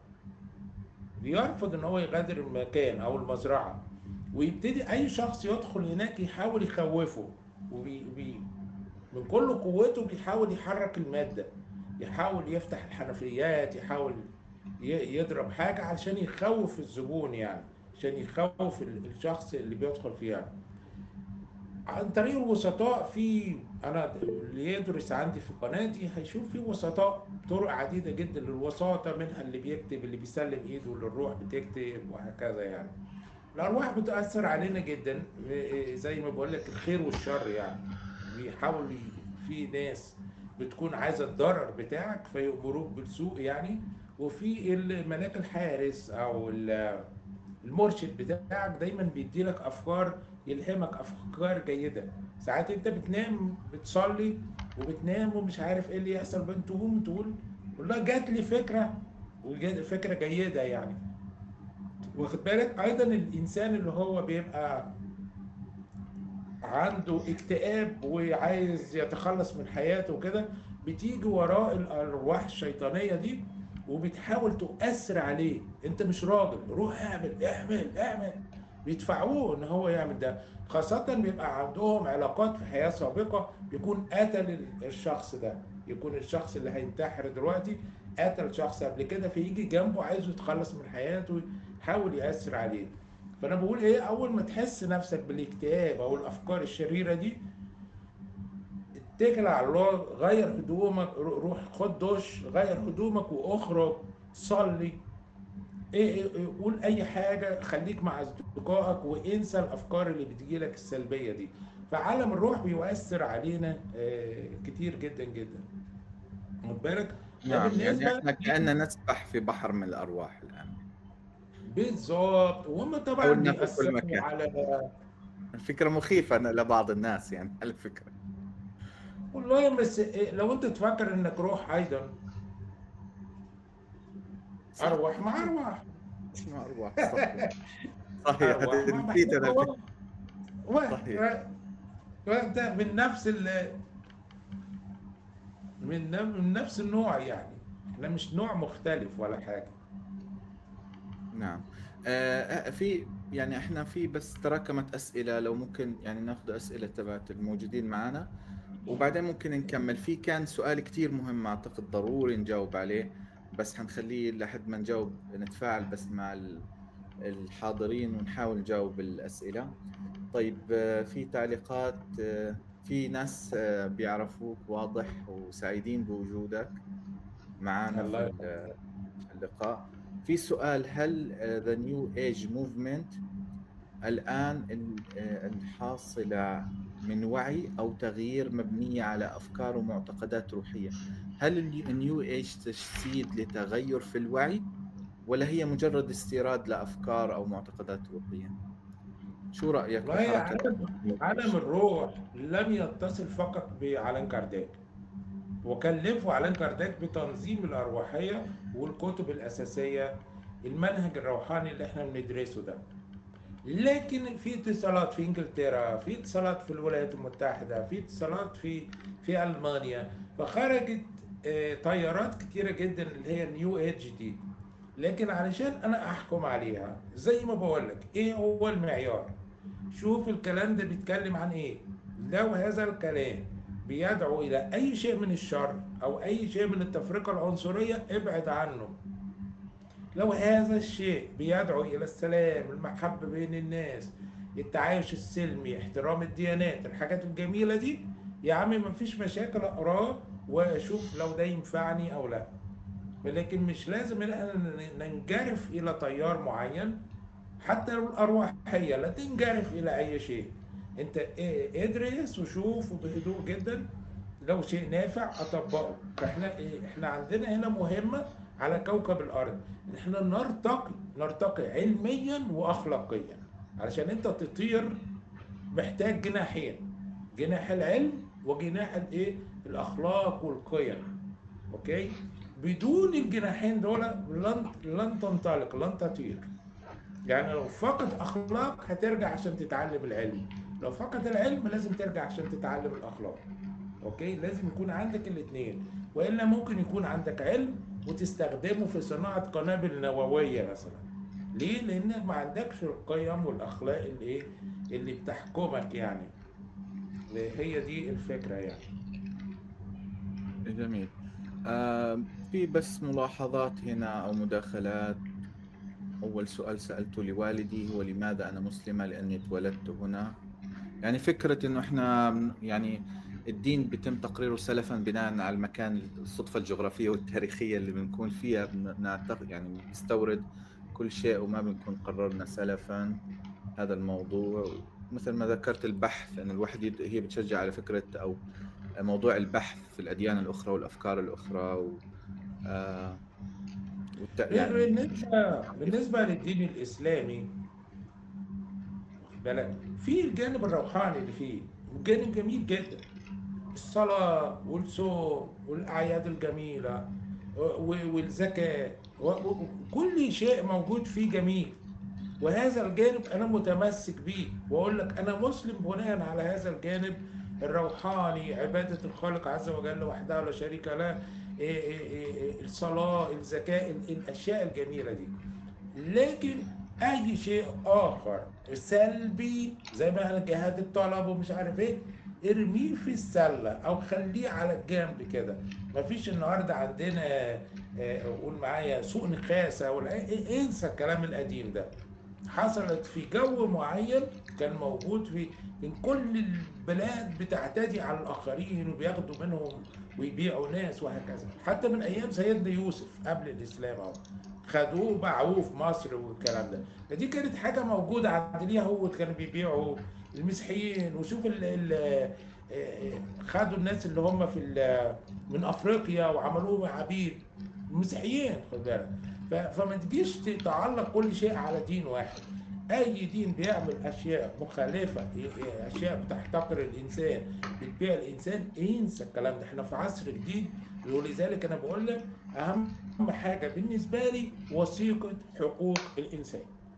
بيرفض ان هو يغادر المكان او المزرعه، ويبتدي اي شخص يدخل هناك يحاول يخوفه، وبي بي من كل قوته بيحاول يحرك الماده، يحاول يفتح الحنفيات، يحاول ي- يضرب حاجة علشان يخوف الزبون يعني، عشان يخوف ال- الشخص اللي بيدخل فيها عن طريق الوسطاء. في أنا اللي يدرس عندي في قناتي هيشوف في وسطاء، طرق عديدة جدا للوساطة، منها اللي بيكتب، اللي بيسلم إيده للروح بتكتب، وهكذا يعني. الأرواح بتأثر علينا جدا، إيه، زي ما بقول لك الخير والشر يعني. بيحاولوا ي- في ناس بتكون عايزة الضرر بتاعك فيأمروك بالسوء يعني، وفي الملاك الحارس أو ال- المرشد بتاعك دايما بيدي لك أفكار، يلهمك أفكار جيدة. ساعات أنت بتنام بتصلي وبتنام ومش عارف إيه اللي يحصل، بين تقوم تقول والله جات لي فكرة، وفكرة جيدة يعني. واخد بالك ايضا الانسان اللي هو بيبقى عنده اكتئاب وعايز يتخلص من حياته وكده، بتيجي وراه الارواح الشيطانيه دي وبتحاول تؤثر عليه. انت مش راجل، روح اعمل اعمل اعمل، بيدفعوه ان هو يعمل ده. خاصة بيبقى عندهم علاقات في حياة سابقة، يكون قتل الشخص ده، يكون الشخص اللي هينتحر دلوقتي قتل شخص قبل كده، فيجي جنبه عايزه يتخلص من حياته، يحاول يأثر عليه. فانا بقول ايه، اول ما تحس نفسك بالاكتئاب او الافكار الشريره دي، اتكل على الله، غير هدومك، روح خد دش، غير هدومك واخرج صلي، ايه ايه إيه، قول اي حاجه، خليك مع اصدقائك وانسى الافكار اللي بتجيلك السلبيه دي. فعالم الروح بيؤثر علينا آه، كتير جدا جدا. خد بالك. ده نعم، يعني بالنسبه احنا كأننا نسبح في بحر من الأرواح الآن. بالظبط. وهم أو طبعا إننا في كل بيأثروا مكان. على، الفكرة مخيفة لبعض الناس يعني على فكرة. والله بس إيه، لو انت تفكر انك روح ايضا، صح، ارواح مع أكيد. ارواح. اسمه أرواح، صحيح. صحيح، ارواح هذه مع بحر نسيت أنا الفكرة. هو و... صحيح. و... وانت من نفس ال... من... ن- من نفس النوع يعني، احنا مش نوع مختلف ولا حاجه. نعم. آه في يعني احنا في بس تراكمت أسئلة، لو ممكن يعني ناخذ أسئلة تبعت الموجودين معنا وبعدين ممكن نكمل. في كان سؤال كتير مهم أعتقد ضروري نجاوب عليه، بس حنخليه لحد ما نجاوب، نتفاعل بس مع ال- الحاضرين ونحاول نجاوب الأسئلة. طيب آه، في تعليقات، آه، في ناس آه، بيعرفوك واضح وسعيدين بوجودك معنا في الله ال- يخليك. في اللقاء. في سؤال: هل آه، the new age movement الآن ال- آه، الحاصلة من وعي أو تغيير مبنية على أفكار ومعتقدات روحية، هل النيو ايج تجسيد لتغير في الوعي ولا هي مجرد استيراد لأفكار أو معتقدات روحية؟ شو رأيك والله بحركة عالم النيو عالم ايج؟ الروح لم يتصل فقط بعلان كارداك، وكلفوا علان كارداك بتنظيم الارواحيه والكتب الاساسيه، المنهج الروحاني اللي احنا بندرسه ده. لكن في اتصالات في انجلترا، في اتصالات في الولايات المتحدة، في اتصالات في في ألمانيا، فخرجت آه، طيارات كتيرة جدا اللي هي النيو ايدج دي. لكن علشان انا احكم عليها زي ما بقول لك، ايه هو المعيار؟ شوف الكلام ده بيتكلم عن ايه. لو هذا الكلام بيدعو إلى أي شيء من الشر أو أي شيء من التفرقة العنصرية ابعد عنه. لو هذا الشيء بيدعو إلى السلام، المحبة بين الناس، التعايش السلمي، احترام الديانات، الحاجات الجميلة دي، يا عمي مفيش مشاكل، أقراه وأشوف لو ده ينفعني أو لا. لكن مش لازم إن احنا ننجرف إلى تيار معين. حتى لو الأرواحية لا تنجرف إلى أي شيء. أنت إيه، ادرس وشوف بهدوء جدا، لو شيء نافع أطبقه. فإحنا إيه، إحنا عندنا هنا مهمة على كوكب الأرض، إن إحنا نرتقي نرتقي علميا وأخلاقيا. علشان أنت تطير محتاج جناحين، جناح العلم وجناح الإيه، الأخلاق والقيم. أوكي؟ بدون الجناحين دول لن لن تنطلق، لن تطير. يعني لو فقد اخلاق هترجع عشان تتعلم العلم، لو فقد العلم لازم ترجع عشان تتعلم الاخلاق. اوكي، لازم يكون عندك الاثنين، والا ممكن يكون عندك علم وتستخدمه في صناعه قنابل نوويه مثلا. ليه؟ لانك ما عندكش القيم والاخلاق اللي ايه، اللي بتحكمك يعني. هي دي الفكره يعني. جميل. آه في بس ملاحظات هنا أو مداخلات. أول سؤال سألته لوالدي هو لماذا أنا مسلمة؟ لأني اتولدت هنا. يعني فكرة إنه إحنا من- يعني الدين بيتم تقريره سلفا بناء على المكان، الصدفة الجغرافية والتاريخية اللي بنكون فيها، بنعتقد يعني بنستورد كل شيء وما بنكون قررنا سلفا هذا الموضوع. مثل ما ذكرت البحث، أن الواحد يد- هي بتشجع على فكرة أو موضوع البحث في الأديان الأخرى والأفكار الأخرى و... آه والت... يعني بالنسبه بالنسبه للدين الاسلامي، واخد بالك، في الجانب الروحاني اللي فيه، جانب جميل جدا. الصلاة والصوم والأعياد الجميلة و- والزكاة و- و- وكل شيء موجود فيه جميل. وهذا الجانب أنا متمسك بيه، وأقول لك أنا مسلم بناء على هذا الجانب الروحاني، عبادة الخالق عز وجل وحده لا شريك له، إيه إيه إيه إيه، الصلاة، الزكاة، ال- الأشياء الجميلة دي. لكن اي شيء اخر سلبي زي ما جهاد الطلب ومش عارف ايه، ارميه في السله او خليه على الجنب كده. مفيش النهارده عندنا آه، قول معايا سوء نقاسه ولا إيه- إيه- انسى الكلام القديم ده. حصلت في جو معين، كان موجود في من كل البلاد بتعتدي على الاخرين وبياخدوا منهم ويبيعوا ناس وهكذا. حتى من ايام سيدنا يوسف قبل الاسلام اهو، خدوه باعوه في مصر والكلام ده. فدي كانت حاجه موجوده عند اليهود، كانوا بيبيعوا المسيحيين. وشوف ال ال خدوا الناس اللي هم في ال- من افريقيا وعملوهم عبيد مسيحيين، خد بالك. ف- فما تجيش تعلق كل شيء على دين واحد. اي دين بيعمل اشياء مخالفه، اشياء بتحتقر الانسان، بتبيع الانسان، انسى الكلام ده. احنا في عصر جديد، ولذلك انا بقول لك اهم حاجه بالنسبه لي وثيقه حقوق الانسان.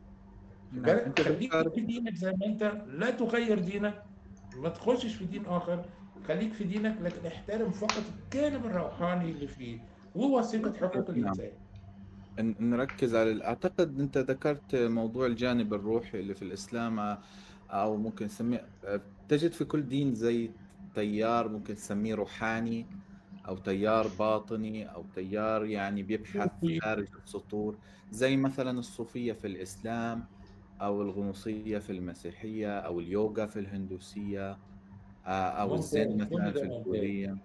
خد نعم. بالك، أنت خليك ذكرت في دينك زي ما انت، لا تغير دينك، ما تخشش في دين اخر، خليك في دينك، لكن احترم فقط الجانب الروحاني اللي فيه ووثيقه حقوق نعم الانسان. ن- نركز على ال- أعتقد أنت ذكرت موضوع الجانب الروحي اللي في الإسلام، آه، أو ممكن نسميه، آه، تجد في كل دين زي تيار ممكن تسميه روحاني أو تيار باطني أو تيار يعني بيبحث خارج السطور، زي مثلا الصوفية في الإسلام أو الغنوصية في المسيحية أو اليوغا في الهندوسية، آه، أو الزين ممتاز، مثلا كل في ده ممتاز. البوذية.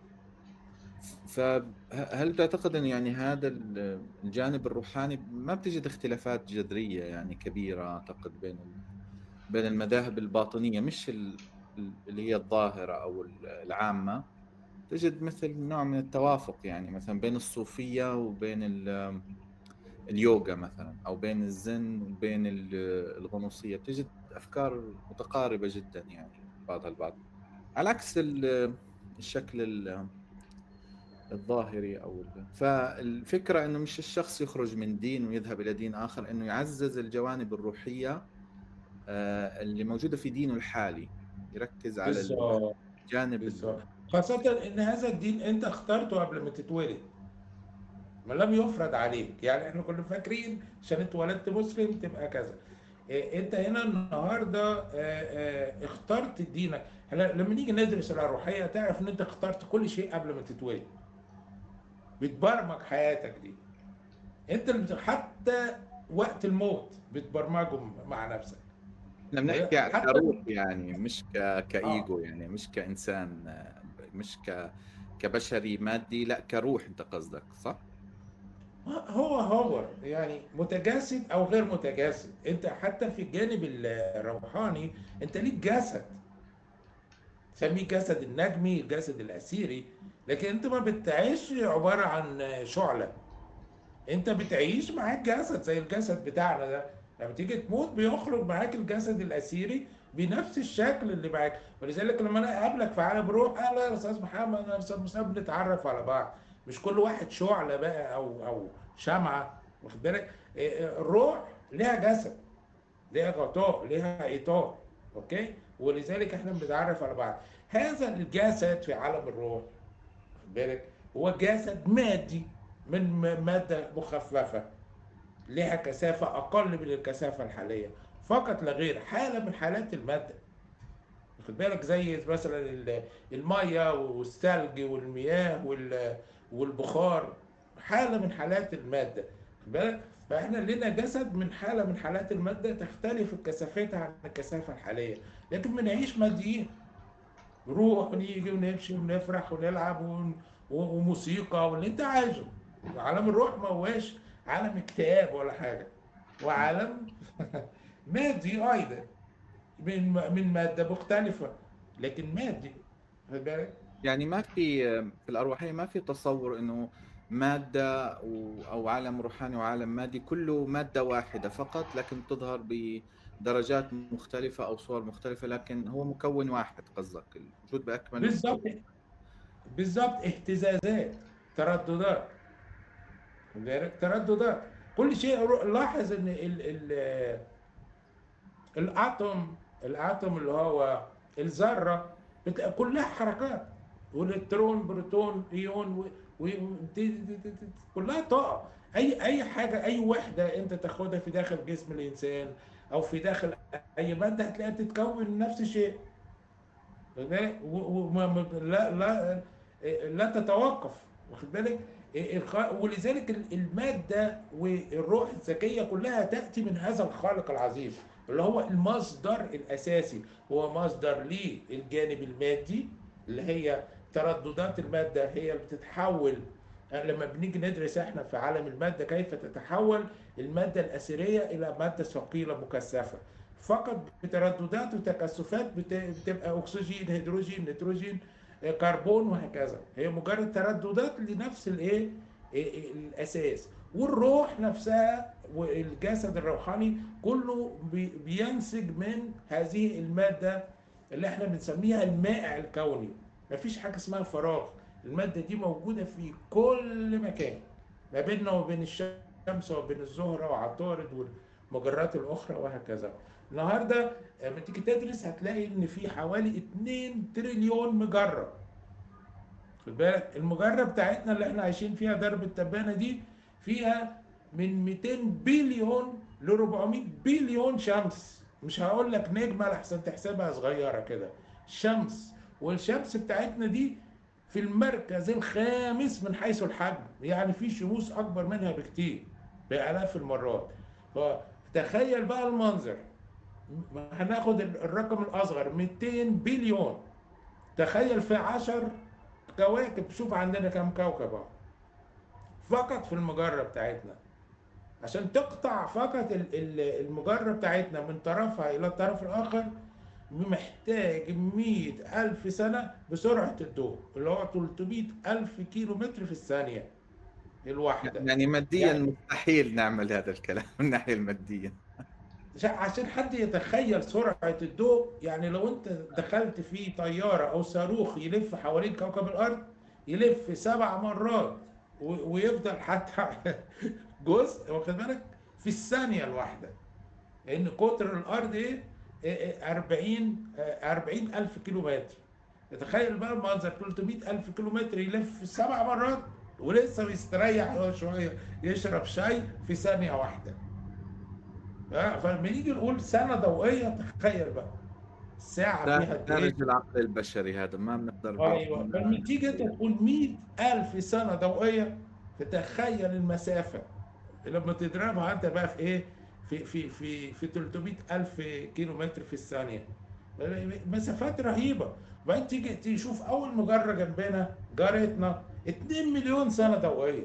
فهل تعتقد أن يعني هذا ال- الجانب الروحاني ما بتجد اختلافات جذرية يعني كبيرة، أعتقد بين ال- بين المذاهب الباطنية، مش ال- ال- اللي هي الظاهرة أو ال- العامة، تجد مثل نوع من التوافق، يعني مثلا بين الصوفية وبين ال- اليوغا مثلا، أو بين الزن وبين ال- الغنوصية، بتجد أفكار متقاربة جدا يعني بعضها البعض، على عكس ال- الشكل الظاهري او ال... فالفكره انه مش الشخص يخرج من دين ويذهب الى دين اخر، انه يعزز الجوانب الروحيه آه، اللي موجوده في دينه الحالي، يركز على بالظبط، الجانب ال... بالظبط. خاصة إن هذا الدين أنت اخترته قبل ما تتولد، ما لم يفرض عليك. يعني إحنا كنا فاكرين عشان اتولدت مسلم تبقى كذا. إيه، انت هنا النهارده آه، آه، اخترت دينك. احنا لما نيجي ندرس الروحيه تعرف ان انت اخترت كل شيء قبل ما تتولد. بتبرمج حياتك دي انت اللي بت- حتى وقت الموت بتبرمجه مع نفسك. احنا بنحكي ع- حتى كروح يعني، مش ك... اه كايجو يعني، مش كانسان، آه، مش ك... كبشري مادي، لا كروح انت قصدك صح؟ هو هو يعني متجسد او غير متجسد. انت حتى في الجانب الروحاني انت ليك جسد، تسميه جسد النجمي، الجسد الاسيري، لكن انت ما بتعيش عباره عن شعله. انت بتعيش معاك جسد زي الجسد بتاعنا ده. لما تيجي تموت بيخرج معاك الجسد الاسيري بنفس الشكل اللي معاك. ولذلك لما انا اقابلك في عالم روح، اهلا يا استاذ محمد، انا استاذ مساب، بنتعرف على بعض. مش كل واحد شعله بقى او او شمعه، واخد بالك؟ إيه، إيه، الروح ليها جسد، ليها غطاء، ليها اطار. اوكي، ولذلك احنا بنتعرف على بعض. هذا الجسد في عالم الروح، واخد بالك، هو جسد مادي من م- ماده مخففه، لها كثافة أقل من الكثافة الحالية فقط لا غير، حالة من حالات المادة. واخد بالك؟ زي مثلا ال- المية والثلج والمياه وال- والبخار، حالة من حالات المادة. واخد بالك؟ فاحنا لنا جسد من حالة من حالات المادة تختلف كثافتها عن الكثافة الحالية، لكن بنعيش ماديين. نروح ونيجي ونمشي ونفرح ونلعب ون- وموسيقى واللي انت عايزه. عالم الروح ما هواش عالم اكتئاب ولا حاجه، وعالم مادي ايضا، من من ماده مختلفه لكن مادي. خد بالك؟ يعني ما في في الأروحية ما في تصور إنه مادة و- أو عالم روحاني وعالم مادي كله مادة واحدة فقط، لكن تظهر بدرجات مختلفة أو صور مختلفة، لكن هو مكون واحد قصدك، الوجود بأكمله بالظبط، مكون. بالظبط، اهتزازات، ترددات. خد بالك؟ ترددات. كل شيء لاحظ ان ال ال الاتوم الاتوم اللي هو الذره بت- كلها حركات، والكترون، بروتون، ايون، و... و... ت- ت- ت- ت- كلها طاقه. اي اي حاجه، اي وحده انت تاخدها في داخل جسم الانسان او في داخل اي ماده هتلاقيها بتتكون من نفس الشيء. واخد بالك؟ و- وما- ما- لا لا لا تتوقف. واخد بالك؟ الخ- ولذلك ال- الماده والروح الذكيه كلها تاتي من هذا الخالق العظيم اللي هو المصدر الاساسي. هو مصدر للجانب المادي اللي هي ترددات الماده، هي اللي بتتحول. لما بنيجي ندرس احنا في عالم الماده كيف تتحول الماده الاسيريه الى ماده ثقيله مكثفه، فقط بترددات وتكثفات بت- بتبقى اكسجين، هيدروجين، نيتروجين، آه، كربون، وهكذا. هي مجرد ترددات لنفس الايه، إيه- الاساس. والروح نفسها والجسد الروحاني كله بي- بينسج من هذه الماده اللي احنا بنسميها المائع الكوني. مفيش حاجه اسمها فراغ. الماده دي موجوده في كل مكان، ما بيننا وبين الشمس وبين الزهره وعطارد والمجرات الاخرى وهكذا. النهارده لما تيجي تدرس هتلاقي ان في حوالي اتنين تريليون مجره. خد بالك؟ المجره بتاعتنا اللي احنا عايشين فيها درب التبانه دي فيها من مئتين بليون ل أربعمائة بليون شمس. مش هقول لك نجمه لحسن تحسبها صغيره كده، شمس. والشمس بتاعتنا دي في المركز الخامس من حيث الحجم، يعني في شموس اكبر منها بكتير بالاف المرات. فتخيل بقى المنظر. هناخد الرقم الاصغر مئتين بليون، تخيل في عشر كواكب. شوف عندنا كم كوكب اهو فقط في المجرة بتاعتنا. عشان تقطع فقط ال- ال- المجرة بتاعتنا من طرفها إلى الطرف الآخر محتاج مئة ألف سنة بسرعة الضوء اللي هو ثلاثمائة ألف كيلو متر في الثانية الواحدة. يعني ماديا يعني مستحيل نعمل هذا الكلام من الناحية المادية. عشان حد يتخيل سرعة الضوء، يعني لو انت دخلت في طيارة او صاروخ يلف حوالين كوكب الارض، يلف سبع مرات و- ويفضل حتى جزء، واخد بالك، في الثانية الواحدة. لان قطر الارض ايه؟ إيه إيه، أربعين آه، أربعين ألف كيلو متر. تخيل بقى المنظر، ثلاثمائة ألف كيلو متر يلف سبع مرات ولسه بيستريح هو شوية يشرب شاي في ثانية واحدة. آه، فلما نيجي نقول سنة ضوئية، تخيل بقى الساعة فيها قد إيه؟ خارج العقل البشري، هذا ما بنقدر. أيوه، ما فلما تيجي أنت تقول مئة ألف سنة ضوئية، فتخيل المسافة لما تضربها أنت بقى في إيه؟ في في في في ثلاثمئة ألف كيلو متر في الثانية. مسافات رهيبة. وبعدين تيجي تشوف أول مجرة جنبنا جارتنا اتنين مليون سنة ضوئية.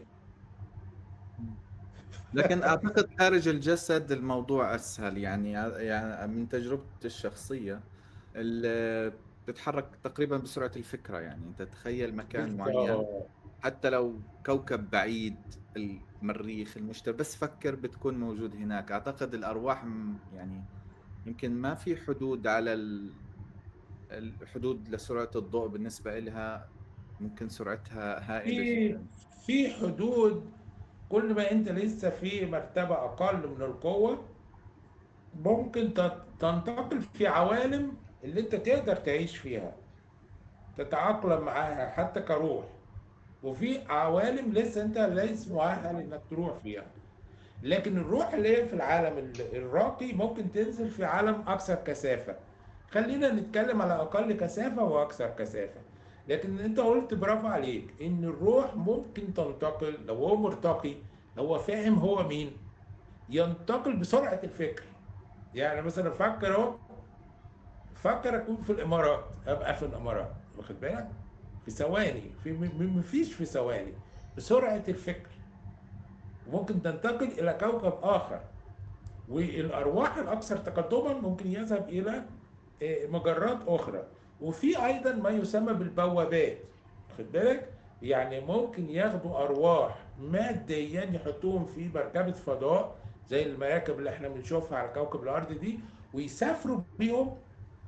لكن اعتقد خارج الجسد الموضوع اسهل، يعني يعني من تجربتي الشخصيه، اللي بتتحرك تقريبا بسرعه الفكره. يعني انت تخيل مكان معين، بالظبط. حتى لو كوكب بعيد، المريخ، المشتري، بس فكر بتكون موجود هناك. اعتقد الارواح م- يعني يمكن ما في حدود على ال- الحدود لسرعه الضوء بالنسبه لها، ممكن سرعتها هائله في جدا. في حدود. كل ما انت لسه في مرتبة اقل من القوة، ممكن تت- تنتقل في عوالم اللي انت تقدر تعيش فيها، تتأقلم معاها حتى كروح. وفي عوالم لسه انت ليس مؤهل انك تروح فيها. لكن الروح اللي هي في العالم ال- الراقي ممكن تنزل في عالم اكثر كثافة. خلينا نتكلم على اقل كثافة واكثر كثافة. لكن انت قلت برافو عليك ان الروح ممكن تنتقل لو هو مرتقي، هو فاهم هو مين، ينتقل بسرعة الفكر. يعني مثلا فكر اهو، فكر اكون في الامارات، ابقى في الامارات، واخد بالك؟ في ثواني، في م- مفيش في ثواني، بسرعة الفكر. وممكن تنتقل الى كوكب اخر. والارواح الاكثر تقدما ممكن يذهب الى آه، مجرات اخرى. وفي ايضا ما يسمى بالبوابات، واخد بالك؟ يعني ممكن ياخدوا ارواح ماديا يحطوهم في مركبة فضاء زي المراكب اللي احنا بنشوفها على كوكب الارض دي، ويسافروا بيهم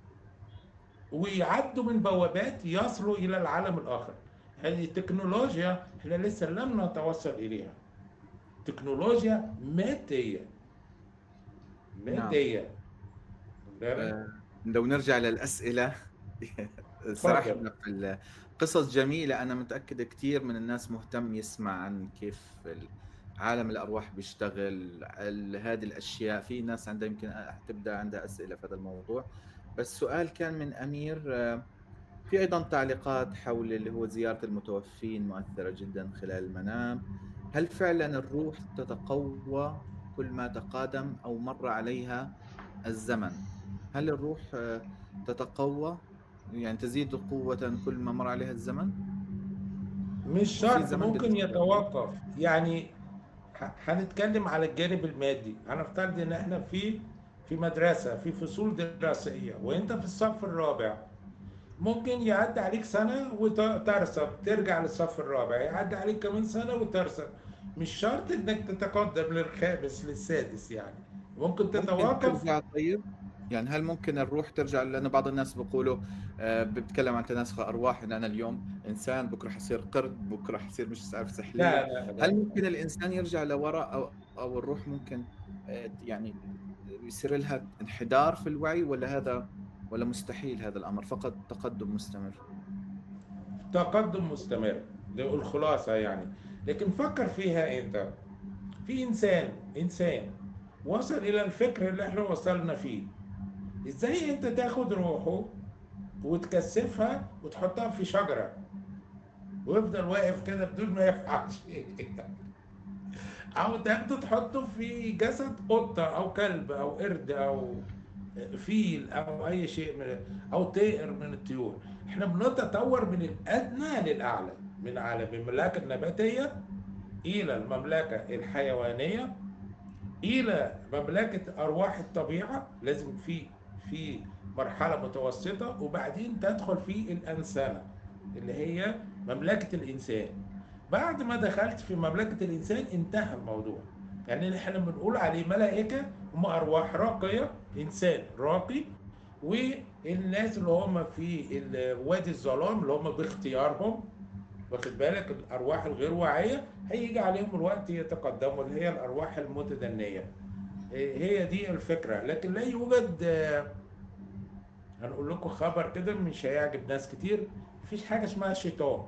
ويعدوا من بوابات يصلوا الى العالم الاخر. هذه التكنولوجيا احنا لسه لم نتوصل اليها. تكنولوجيا مادية، نعم. مادية. واخد بالك؟ آه، لو نرجع للأسئلة اتفضل. سرحنا في القصص جميلة. أنا متأكد كثير من الناس مهتم يسمع عن كيف عالم الأرواح بيشتغل، ال- هذه الأشياء. في ناس عندها يمكن تبدأ عندها أسئلة في هذا الموضوع. بس سؤال كان من أمير. آه، في أيضا تعليقات حول اللي هو زيارة المتوفين مؤثرة جدا خلال المنام. هل فعلا الروح تتقوى كل ما تقادم أو مر عليها الزمن؟ هل الروح آه، تتقوى، يعني تزيد قوة كل ما مر عليها الزمن؟ مش وفي شرط، زمن ممكن بالنسبة للروح؟ يتوقف يعني. ه- هنتكلم على الجانب المادي. هنفترض ان احنا في في مدرسة، في فصول دراسية، وانت في الصف الرابع. ممكن يعدي عليك سنة وترسب ترجع للصف الرابع، يعدي عليك كمان سنة وترسب. مش شرط انك تتقدم للخامس للسادس يعني. ممكن ممكن تتوقف. ترجع طيب؟ يعني هل ممكن الروح ترجع؟ لأن بعض الناس بيقولوا آه، بتكلم عن تناسخ أرواح، إن أنا اليوم إنسان، بكرة حصير قرد، بكرة حصير مش عارف لا سحلية. لا هل لا. ممكن الإنسان يرجع لوراء، أو أو الروح ممكن آه، يعني يصير لها انحدار في الوعي، ولا هذا، ولا مستحيل هذا الأمر، فقط تقدم مستمر؟ تقدم مستمر، ده الخلاصة يعني. لكن فكر فيها انت. في انسان انسان وصل الى الفكر اللي احنا وصلنا فيه. ازاي انت تاخد روحه وتكثفها وتحطها في شجرة ويفضل واقف كده بدون ما يفعل شيء؟ او تاخده تحطه في جسد قطة او كلب او قرد او فيل او اي شيء من، او طائر من الطيور. احنا بنتطور من الادنى للاعلى، من عالم المملكة النباتية الى المملكة الحيوانية، الى مملكه ارواح الطبيعه. لازم في في مرحله متوسطه، وبعدين تدخل في الانسنه اللي هي مملكه الانسان. بعد ما دخلت في مملكه الانسان انتهى الموضوع. يعني اللي احنا بنقول عليه ملائكه هم ارواح راقيه، انسان راقي. والناس اللي هم في ال- وادي الظلام اللي هم باختيارهم، واخد بالك؟ الارواح الغير واعيه هيجي عليهم الوقت يتقدموا، اللي هي الارواح المتدنيه. إيه، هي دي الفكره. لكن لا يوجد آه، هنقول لكم خبر كده مش هيعجب ناس كتير. مفيش حاجه اسمها شيطان.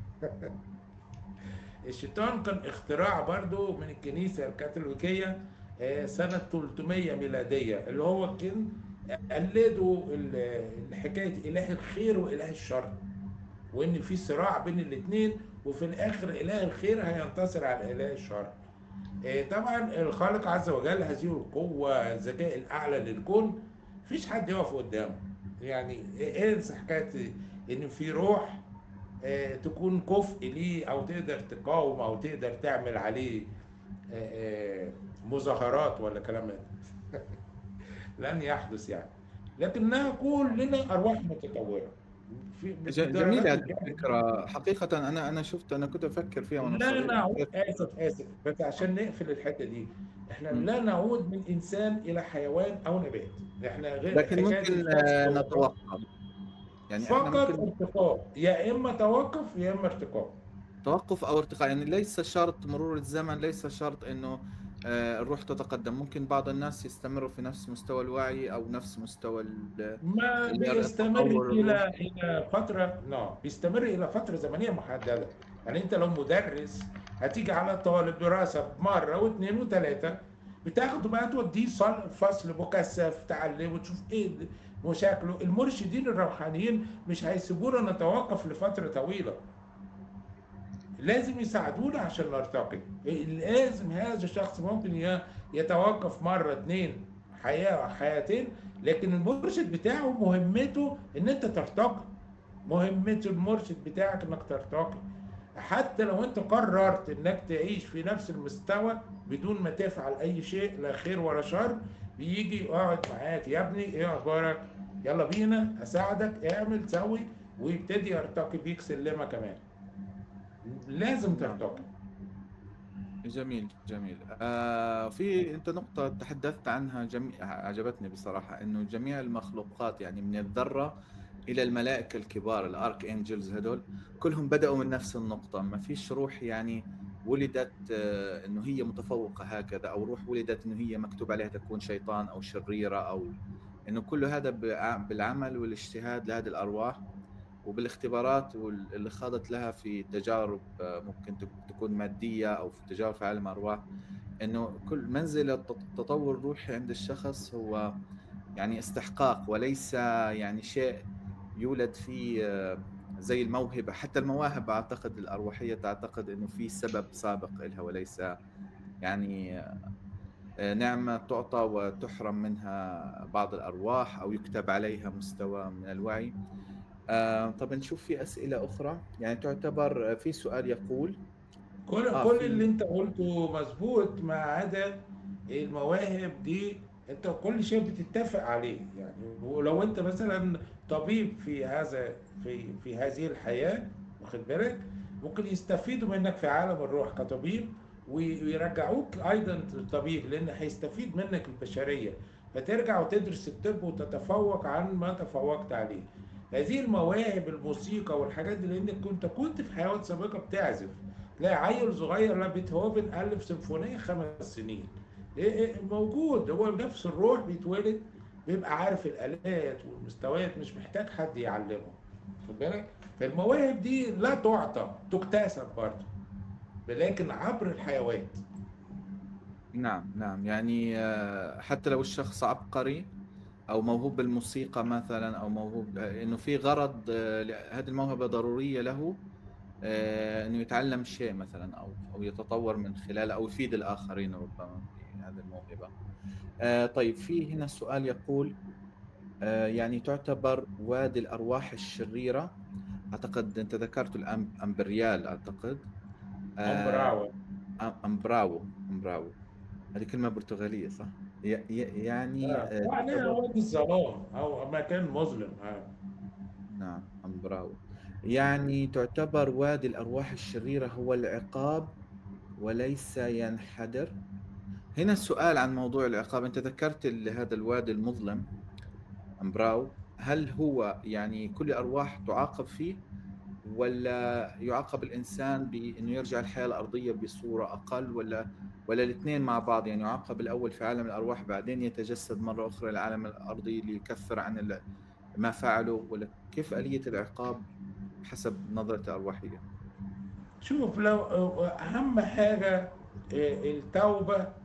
الشيطان كان اختراع برضو من الكنيسه الكاثوليكيه. آه، سنة ثلاثمية ميلادية، اللي هو كان قلدوا ال- حكاية إله الخير وإله الشر، وإن في صراع بين الاثنين، وفي الآخر إله الخير هينتصر على إله الشر. آه، طبعا الخالق عز وجل هذه القوة الذكاء الأعلى للكون، مفيش حد يقف قدامه. يعني انسى حكاية إن في روح آه، تكون كفء ليه، أو تقدر تقاوم، أو تقدر تعمل عليه آه، آه، مظاهرات ولا كلام من ده. لن يحدث يعني. لكنها كلنا أرواح متطورة في ج- بدرجات جميلة هذه وكم. الفكرة حقيقة. أنا أنا شفت، أنا كنت أفكر فيها وأنا لا صغير. نعود، آسف آسف بس عشان نقفل الحتة دي، إحنا مم. لا نعود من إنسان إلى حيوان أو نبات. إحنا غير لكن حكاية ممكن الفصل آه، والربط. نتوقف، يعني إحنا فقط ممكن ارتقاء، يا إما توقف يا إما ارتقاء. توقف أو ارتقاء. يعني ليس شرط مرور الزمن، ليس شرط إنه آه، الروح تتقدم. ممكن بعض الناس يستمروا في نفس مستوى الوعي أو نفس مستوى ال- ما بيستمر التطور إلى الروحي. إلى فترة، نعم بيستمر إلى فترة زمنية محددة. يعني أنت لو مدرس هتيجي على طالب دراسة مرة واثنين وثلاثة، بتاخده بقى توديه صل- فصل مكثف تعلمه وتشوف إيه مشاكله. المرشدين الروحانيين مش هيسيبونا نتوقف لفترة طويلة، لازم يساعدونا عشان نرتقي. لازم هذا الشخص ممكن ي- يتوقف مرة اتنين، حياة حياتين، لكن المرشد بتاعه مهمته ان انت ترتقي. مهمة المرشد بتاعك انك ترتقي، حتى لو انت قررت انك تعيش في نفس المستوى بدون ما تفعل اي شيء، لا خير ولا شر، بيجي يقعد معاك، يا ابني ايه اخبارك، يلا بينا اساعدك، اعمل سوي، ويبتدي يرتقي بيك سلمة كمان. لازم نعم، ترتقي. جميل جميل. آه في أنت نقطة تحدثت عنها جميع عجبتني بصراحة، إنه جميع المخلوقات يعني من الذرة إلى الملائكة الكبار الأرك إنجلز هدول كلهم بدأوا من نفس النقطة. ما فيش روح يعني ولدت آه إنه هي متفوقة هكذا، أو روح ولدت إنه هي مكتوب عليها تكون شيطان أو شريرة، أو إنه كل هذا بع- بالعمل والاجتهاد لهذه الأرواح، وبالاختبارات وال- اللي خاضت لها في تجارب آه، ممكن تك- تكون مادية أو في تجارب في عالم الأرواح. إنه كل منزل الت- التطور الروحي عند الشخص هو يعني استحقاق، وليس يعني شيء يولد فيه آه، زي الموهبة. حتى المواهب أعتقد الأرواحية تعتقد إنه في سبب سابق لها، وليس يعني آه، نعمة تعطى وتحرم منها بعض الأرواح أو يكتب عليها مستوى من الوعي. آه طب نشوف في أسئلة أخرى. يعني تعتبر آه، في سؤال يقول كل آه كل اللي في انت قلته مظبوط، ما عدا المواهب دي. انت كل شيء بتتفق عليه يعني. ولو انت مثلا طبيب في هذا في في هذه الحياة، واخد بالك، ممكن يستفيدوا منك في عالم الروح كطبيب، ويرجعوك ايضا طبيب، لان هيستفيد منك البشرية، فترجع وتدرس الطب وتتفوق عن ما تفوقت عليه. هذه المواهب، الموسيقى والحاجات دي، لانك كنت كنت في حيوات سابقة بتعزف. تلاقي عيل صغير، لا بيتهوفن ألف سيمفونية خمس سنين، إيه إيه موجود، هو نفس الروح بيتولد، بيبقى عارف الآلات والمستويات، مش محتاج حد يعلمه. خد بالك، فالمواهب دي لا تعطى، تكتسب برضه، لكن عبر الحيوات. نعم نعم. يعني آه حتى لو الشخص عبقري أو موهوب بالموسيقى مثلا، أو موهوب آه إنه في غرض آه ل- هذه الموهبة ضرورية له، آه إنه يتعلم شيء مثلا، أو أو يتطور من خلال، أو يفيد الآخرين ربما في هذه الموهبة. آه طيب في هنا سؤال يقول آه يعني تعتبر وادي الأرواح الشريرة، أعتقد أنت ذكرت الأمبريال أعتقد آه أمبراوة. أم- أمبراو أمبراو. هذه كلمة برتغالية صح؟ ي- ي- يعني آه. آه معناها تعتبر وادي الظلام أو مكان مظلم. آه. نعم أمبراو. يعني تعتبر وادي الأرواح الشريرة هو العقاب وليس ينحدر. هنا السؤال عن موضوع العقاب. أنت ذكرت ال- هذا الوادي المظلم أمبراو، هل هو يعني كل الأرواح تعاقب فيه، ولا يعاقب الإنسان بأنه يرجع الحياة الأرضية بصورة أقل، ولا ولا الاثنين مع بعض؟ يعني يعاقب الأول في عالم الأرواح بعدين يتجسد مرة أخرى للعالم الأرضي ليكفر عن ال- ما فعله، ولا كيف آلية العقاب حسب نظرة الأرواحية؟ شوف، لو أهم حاجة آه، التوبة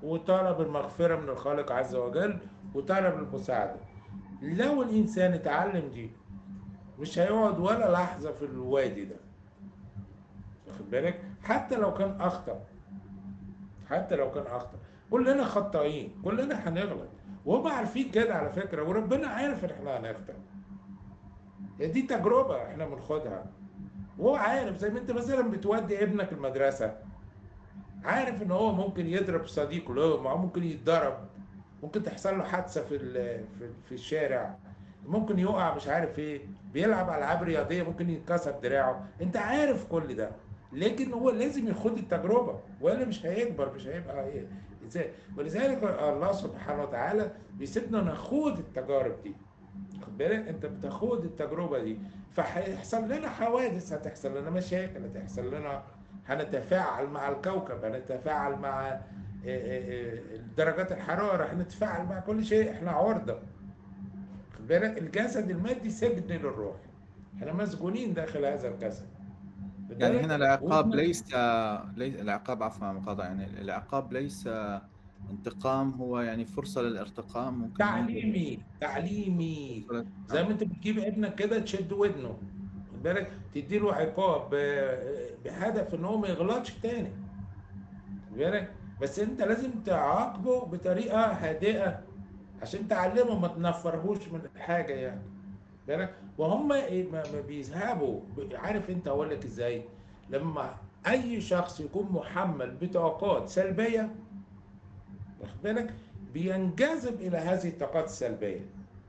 وطلب المغفرة من الخالق عز وجل وطلب المساعدة. لو الإنسان اتعلم دي مش هيقعد ولا لحظة في الوادي ده، واخد بالك؟ حتى لو كان أخطأ، حتى لو كان أخطأ، كلنا خطائين، كلنا هنغلط، وهم عارفين كده على فكرة، وربنا عارف إن إحنا هنخطأ. دي تجربة إحنا بناخدها، وهو عارف. زي ما أنت مثلا بتودي ابنك المدرسة، عارف ان هو ممكن يضرب صديقه له، ما هو ممكن يتضرب، ممكن تحصل له حادثه في ال- في في الشارع، ممكن يقع مش عارف ايه، بيلعب العاب رياضيه ممكن يتكسر دراعه، انت عارف كل ده. لكن هو لازم يخوض التجربه والا مش هيكبر، مش هيبقى ايه ازاي. ولذلك الله سبحانه وتعالى بيسيبنا نخوض التجارب دي. خد بالك، انت بتخوض التجربه دي، فهيحصل لنا حوادث، هتحصل لنا مشاكل، هتحصل لنا، هنتفاعل مع الكوكب، هنتفاعل مع آه، آه، آه، درجات الحراره، هنتفاعل مع كل شيء، احنا عرضه. خد بالك، الجسد المادي سجن للروح، احنا مسجونين داخل هذا الجسد. خد يعني هنا بالك العقاب وإحنا ليس ليس العقاب، عفوا عن المقاطعة، يعني العقاب ليس انتقام، هو يعني فرصة للارتقاء، ممكن نقول تعليمي تعليمي فرصة زي للارتقاء. ما انت بتجيب ابنك كده تشد ودنه، خد بالك، تديله عقاب آه، بهدف ان هو ما يغلطش تاني، خد بالك. بس انت لازم تعاقبه بطريقه هادئه عشان تعلمه، ما تنفرهوش من حاجه يعني، بالك. وهم إيه، ما ما بيذهبوا ب- عارف انت اقول لك ازاي؟ لما اي شخص يكون محمل بطاقات سلبيه، واخد بالك، بينجذب الى هذه الطاقات السلبيه.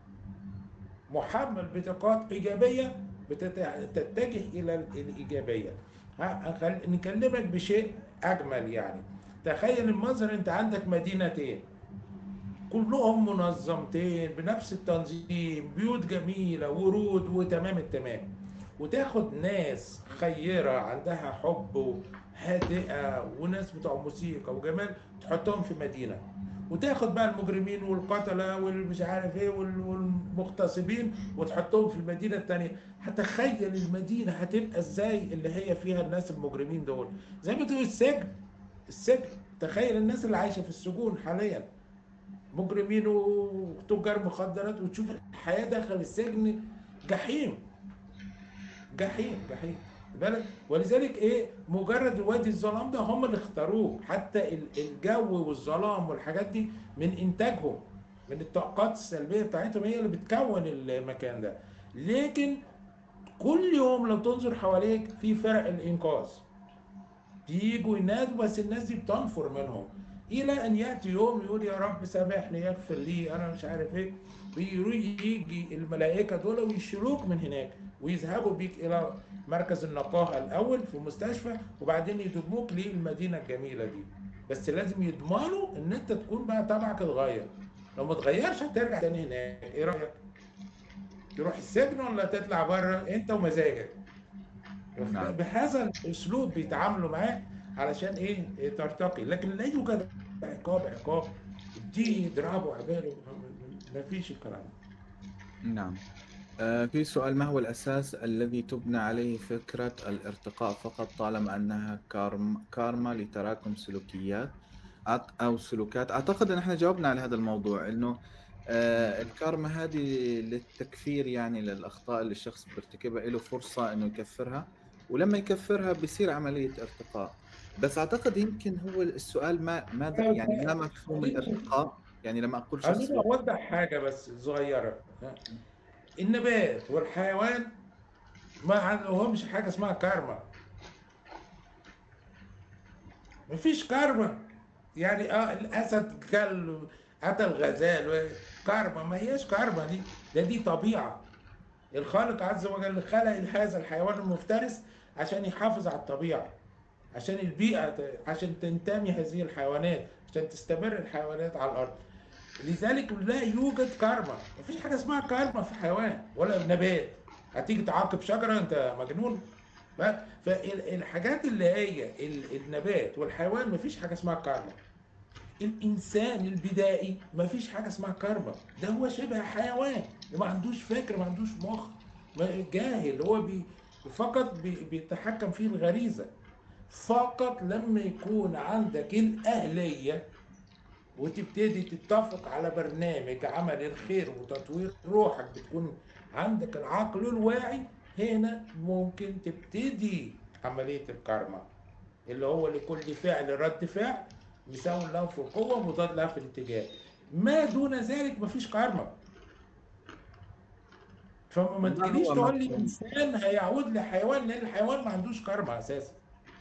محمل بطاقات ايجابيه بتتجه الى الايجابيه. ها، أخل- نكلمك بشيء اجمل يعني. تخيل المنظر، انت عندك مدينتين كلهم منظمتين بنفس التنظيم، بيوت جميله، ورود وتمام التمام، وتاخد ناس خيره عندها حب هادئه وناس بتوع موسيقى وجمال، تحطهم في مدينه، وتاخد بقى المجرمين والقتله والمش عارف ايه وال- والمغتصبين وتحطهم في المدينه الثانيه. هتخيل المدينه هتبقى ازاي اللي هي فيها الناس المجرمين دول، زي ما تقول السجن. السجن، تخيل الناس اللي عايشه في السجون حاليا، مجرمين وتجار مخدرات، وتشوف الحياه داخل السجن، جحيم، جحيم جحيم. بالك، ولذلك ايه، مجرد وادي الظلام ده هم اللي اختاروه، حتى ال- الجو والظلام والحاجات دي من انتاجهم، من الطاقات السلبيه بتاعتهم، هي اللي بتكون المكان ده. لكن كل يوم لو تنظر حواليك في فرق الانقاذ بييجوا ينادوا، بس الناس دي بتنفر منهم، الى ان ياتي يوم يقول يا رب سامحني، يغفر لي، انا مش عارف ايه، ويجي الملائكه دول ويشيلوك من هناك ويذهبوا بيك الى مركز النقاهه الاول في المستشفى، وبعدين يضموك للمدينه الجميله دي. بس لازم يضمنوا ان انت تكون بقى طبعك اتغير، لو ما اتغيرش هترجع تاني هناك. ايه رايك؟ تروح السجن ولا تطلع بره انت ومزاجك؟ نعم. بهذا الاسلوب بيتعاملوا معاه علشان ايه، إيه، ترتقي. لكن لا يوجد عقاب، عقاب دي يضربوا عباله، ما فيش الكلام ده. نعم. آه، في سؤال: ما هو الأساس الذي تبنى عليه فكرة الارتقاء فقط، طالما أنها كارما, كارما لتراكم سلوكيات أعت- أو سلوكات؟ أعتقد أن احنا جاوبنا على هذا الموضوع، أنه آه، الكارما هذه للتكفير، يعني للأخطاء اللي الشخص بيرتكبها له فرصة أنه يكفرها، ولما يكفرها بيصير عملية ارتقاء. بس أعتقد يمكن هو السؤال ما ماذا، يعني ما مفهوم خليني الارتقاء؟ يعني لما أقول شخص خليني بيرتقي. اوضح حاجه بس صغيره. النبات والحيوان ما عندهمش حاجه اسمها كارما، مفيش كارما. يعني اه الاسد كل قتل غزال، كارما؟ ما هياش كارما دي، ده دي طبيعه. الخالق عز وجل خلق هذا الحيوان المفترس عشان يحافظ على الطبيعة، عشان البيئة ت- عشان تنتمي هذه الحيوانات، عشان تستمر الحيوانات على الأرض. لذلك لا يوجد كارما، مفيش حاجة اسمها كارما في حيوان ولا نبات. هتيجي تعاقب شجرة؟ أنت مجنون. ف- فالحاجات اللي هي ال- النبات والحيوان مفيش حاجة اسمها كارما. الانسان البدائي ما فيش حاجه اسمها كارما، ده هو شبه حيوان، ما عندوش فكر، ما عندوش مخ، ما- جاهل، هو بي فقط بي بيتحكم فيه الغريزه. فقط لما يكون عندك الاهليه وتبتدي تتفق على برنامج عمل الخير وتطوير روحك، بتكون عندك العقل الواعي، هنا ممكن تبتدي عملية الكارما، اللي هو لكل فعل رد فعل مساوي له في القوة مضاد له في الاتجاه. ما دون ذلك مفيش كارما. فما ما تجيليش هو تقول لي مفهوم؟ انسان هيعود لحيوان، لان الحيوان ما عندوش كارما اساسا.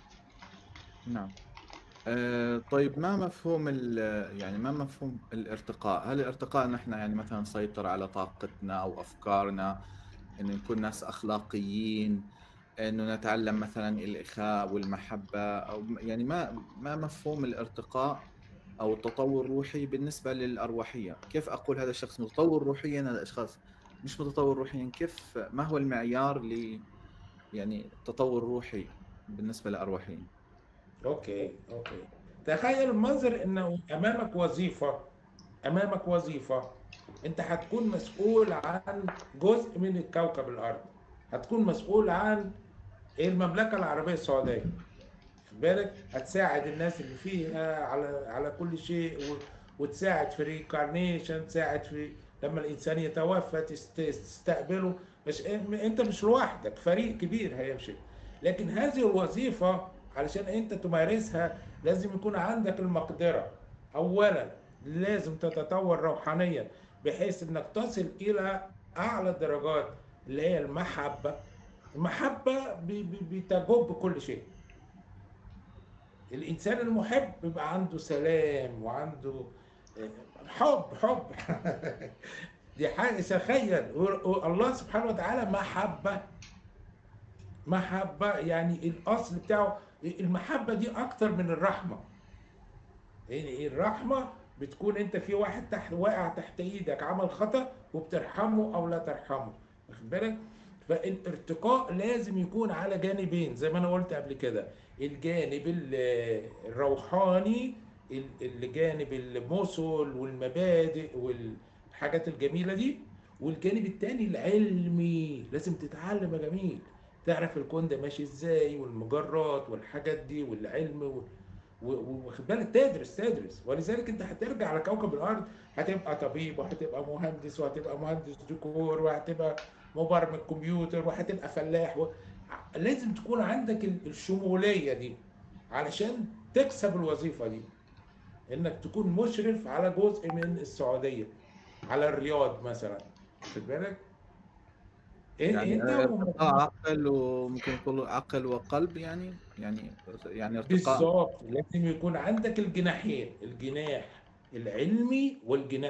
نعم. آه طيب، ما مفهوم ال يعني ما مفهوم الارتقاء؟ هل الارتقاء نحن يعني مثلا نسيطر على طاقتنا أو أفكارنا، إنه نكون ناس أخلاقيين، إنه نتعلم مثلا الإخاء والمحبة، أو يعني ما ما مفهوم الارتقاء أو التطور الروحي بالنسبة للأرواحية؟ كيف أقول هذا الشخص متطور روحيا، هذا الأشخاص مش متطور روحيا؟ كيف، ما هو المعيار ل يعني التطور الروحي بالنسبة للأرواحيين؟ اوكي اوكي. تخيل المنظر انه امامك وظيفة، امامك وظيفة انت هتكون مسؤول عن جزء من الكوكب الارض، هتكون مسؤول عن المملكة العربية السعودية. خد بالك، هتساعد الناس اللي فيها على على كل شيء، و... وتساعد في ريكارنيشن، تساعد في لما الانسان يتوفى تست... تستقبله. مش انت مش لوحدك، فريق كبير هيمشي. لكن هذه الوظيفة علشان انت تمارسها لازم يكون عندك المقدرة. اولا لازم تتطور روحانيا بحيث انك تصل الى اعلى الدرجات اللي هي المحبة. المحبة ب... ب... بتجب كل شيء. الإنسان المحب بيبقى عنده سلام وعنده آه، حب حب دي حاجة، تخيل الله سبحانه وتعالى محبة. محبة يعني الأصل بتاعه المحبة دي أكتر من الرحمة. يعني الرحمة بتكون أنت في واحد تحت واقع تحت إيدك عمل خطأ وبترحمه أو لا ترحمه، واخد بالك؟ فالارتقاء لازم يكون على جانبين زي ما أنا قلت قبل كده، الجانب ال- الروحاني، ال- الجانب المثل والمبادئ والحاجات الجميلة دي، والجانب التاني العلمي. لازم تتعلم يا جميل، تعرف الكون ده ماشي ازاي والمجرات والحاجات دي والعلم و... و- و- واخد بالك، تدرس تدرس. ولذلك انت هترجع على كوكب الارض هتبقى طبيب وهتبقى مهندس وهتبقى مهندس ديكور وهتبقى مبرمج كمبيوتر وهتبقى فلاح و... لازم تكون عندك ال- الشمولية دي علشان تكسب الوظيفة دي، انك تكون مشرف على جزء من السعودية، على الرياض مثلا، واخد بالك؟ إيه- يعني انت ارتقاء ومجموعة. عقل، وممكن يقول عقل وقلب، يعني يعني يعني ارتقاء. بالظبط، لازم يكون عندك الجناحين، الجناح العلمي والجناح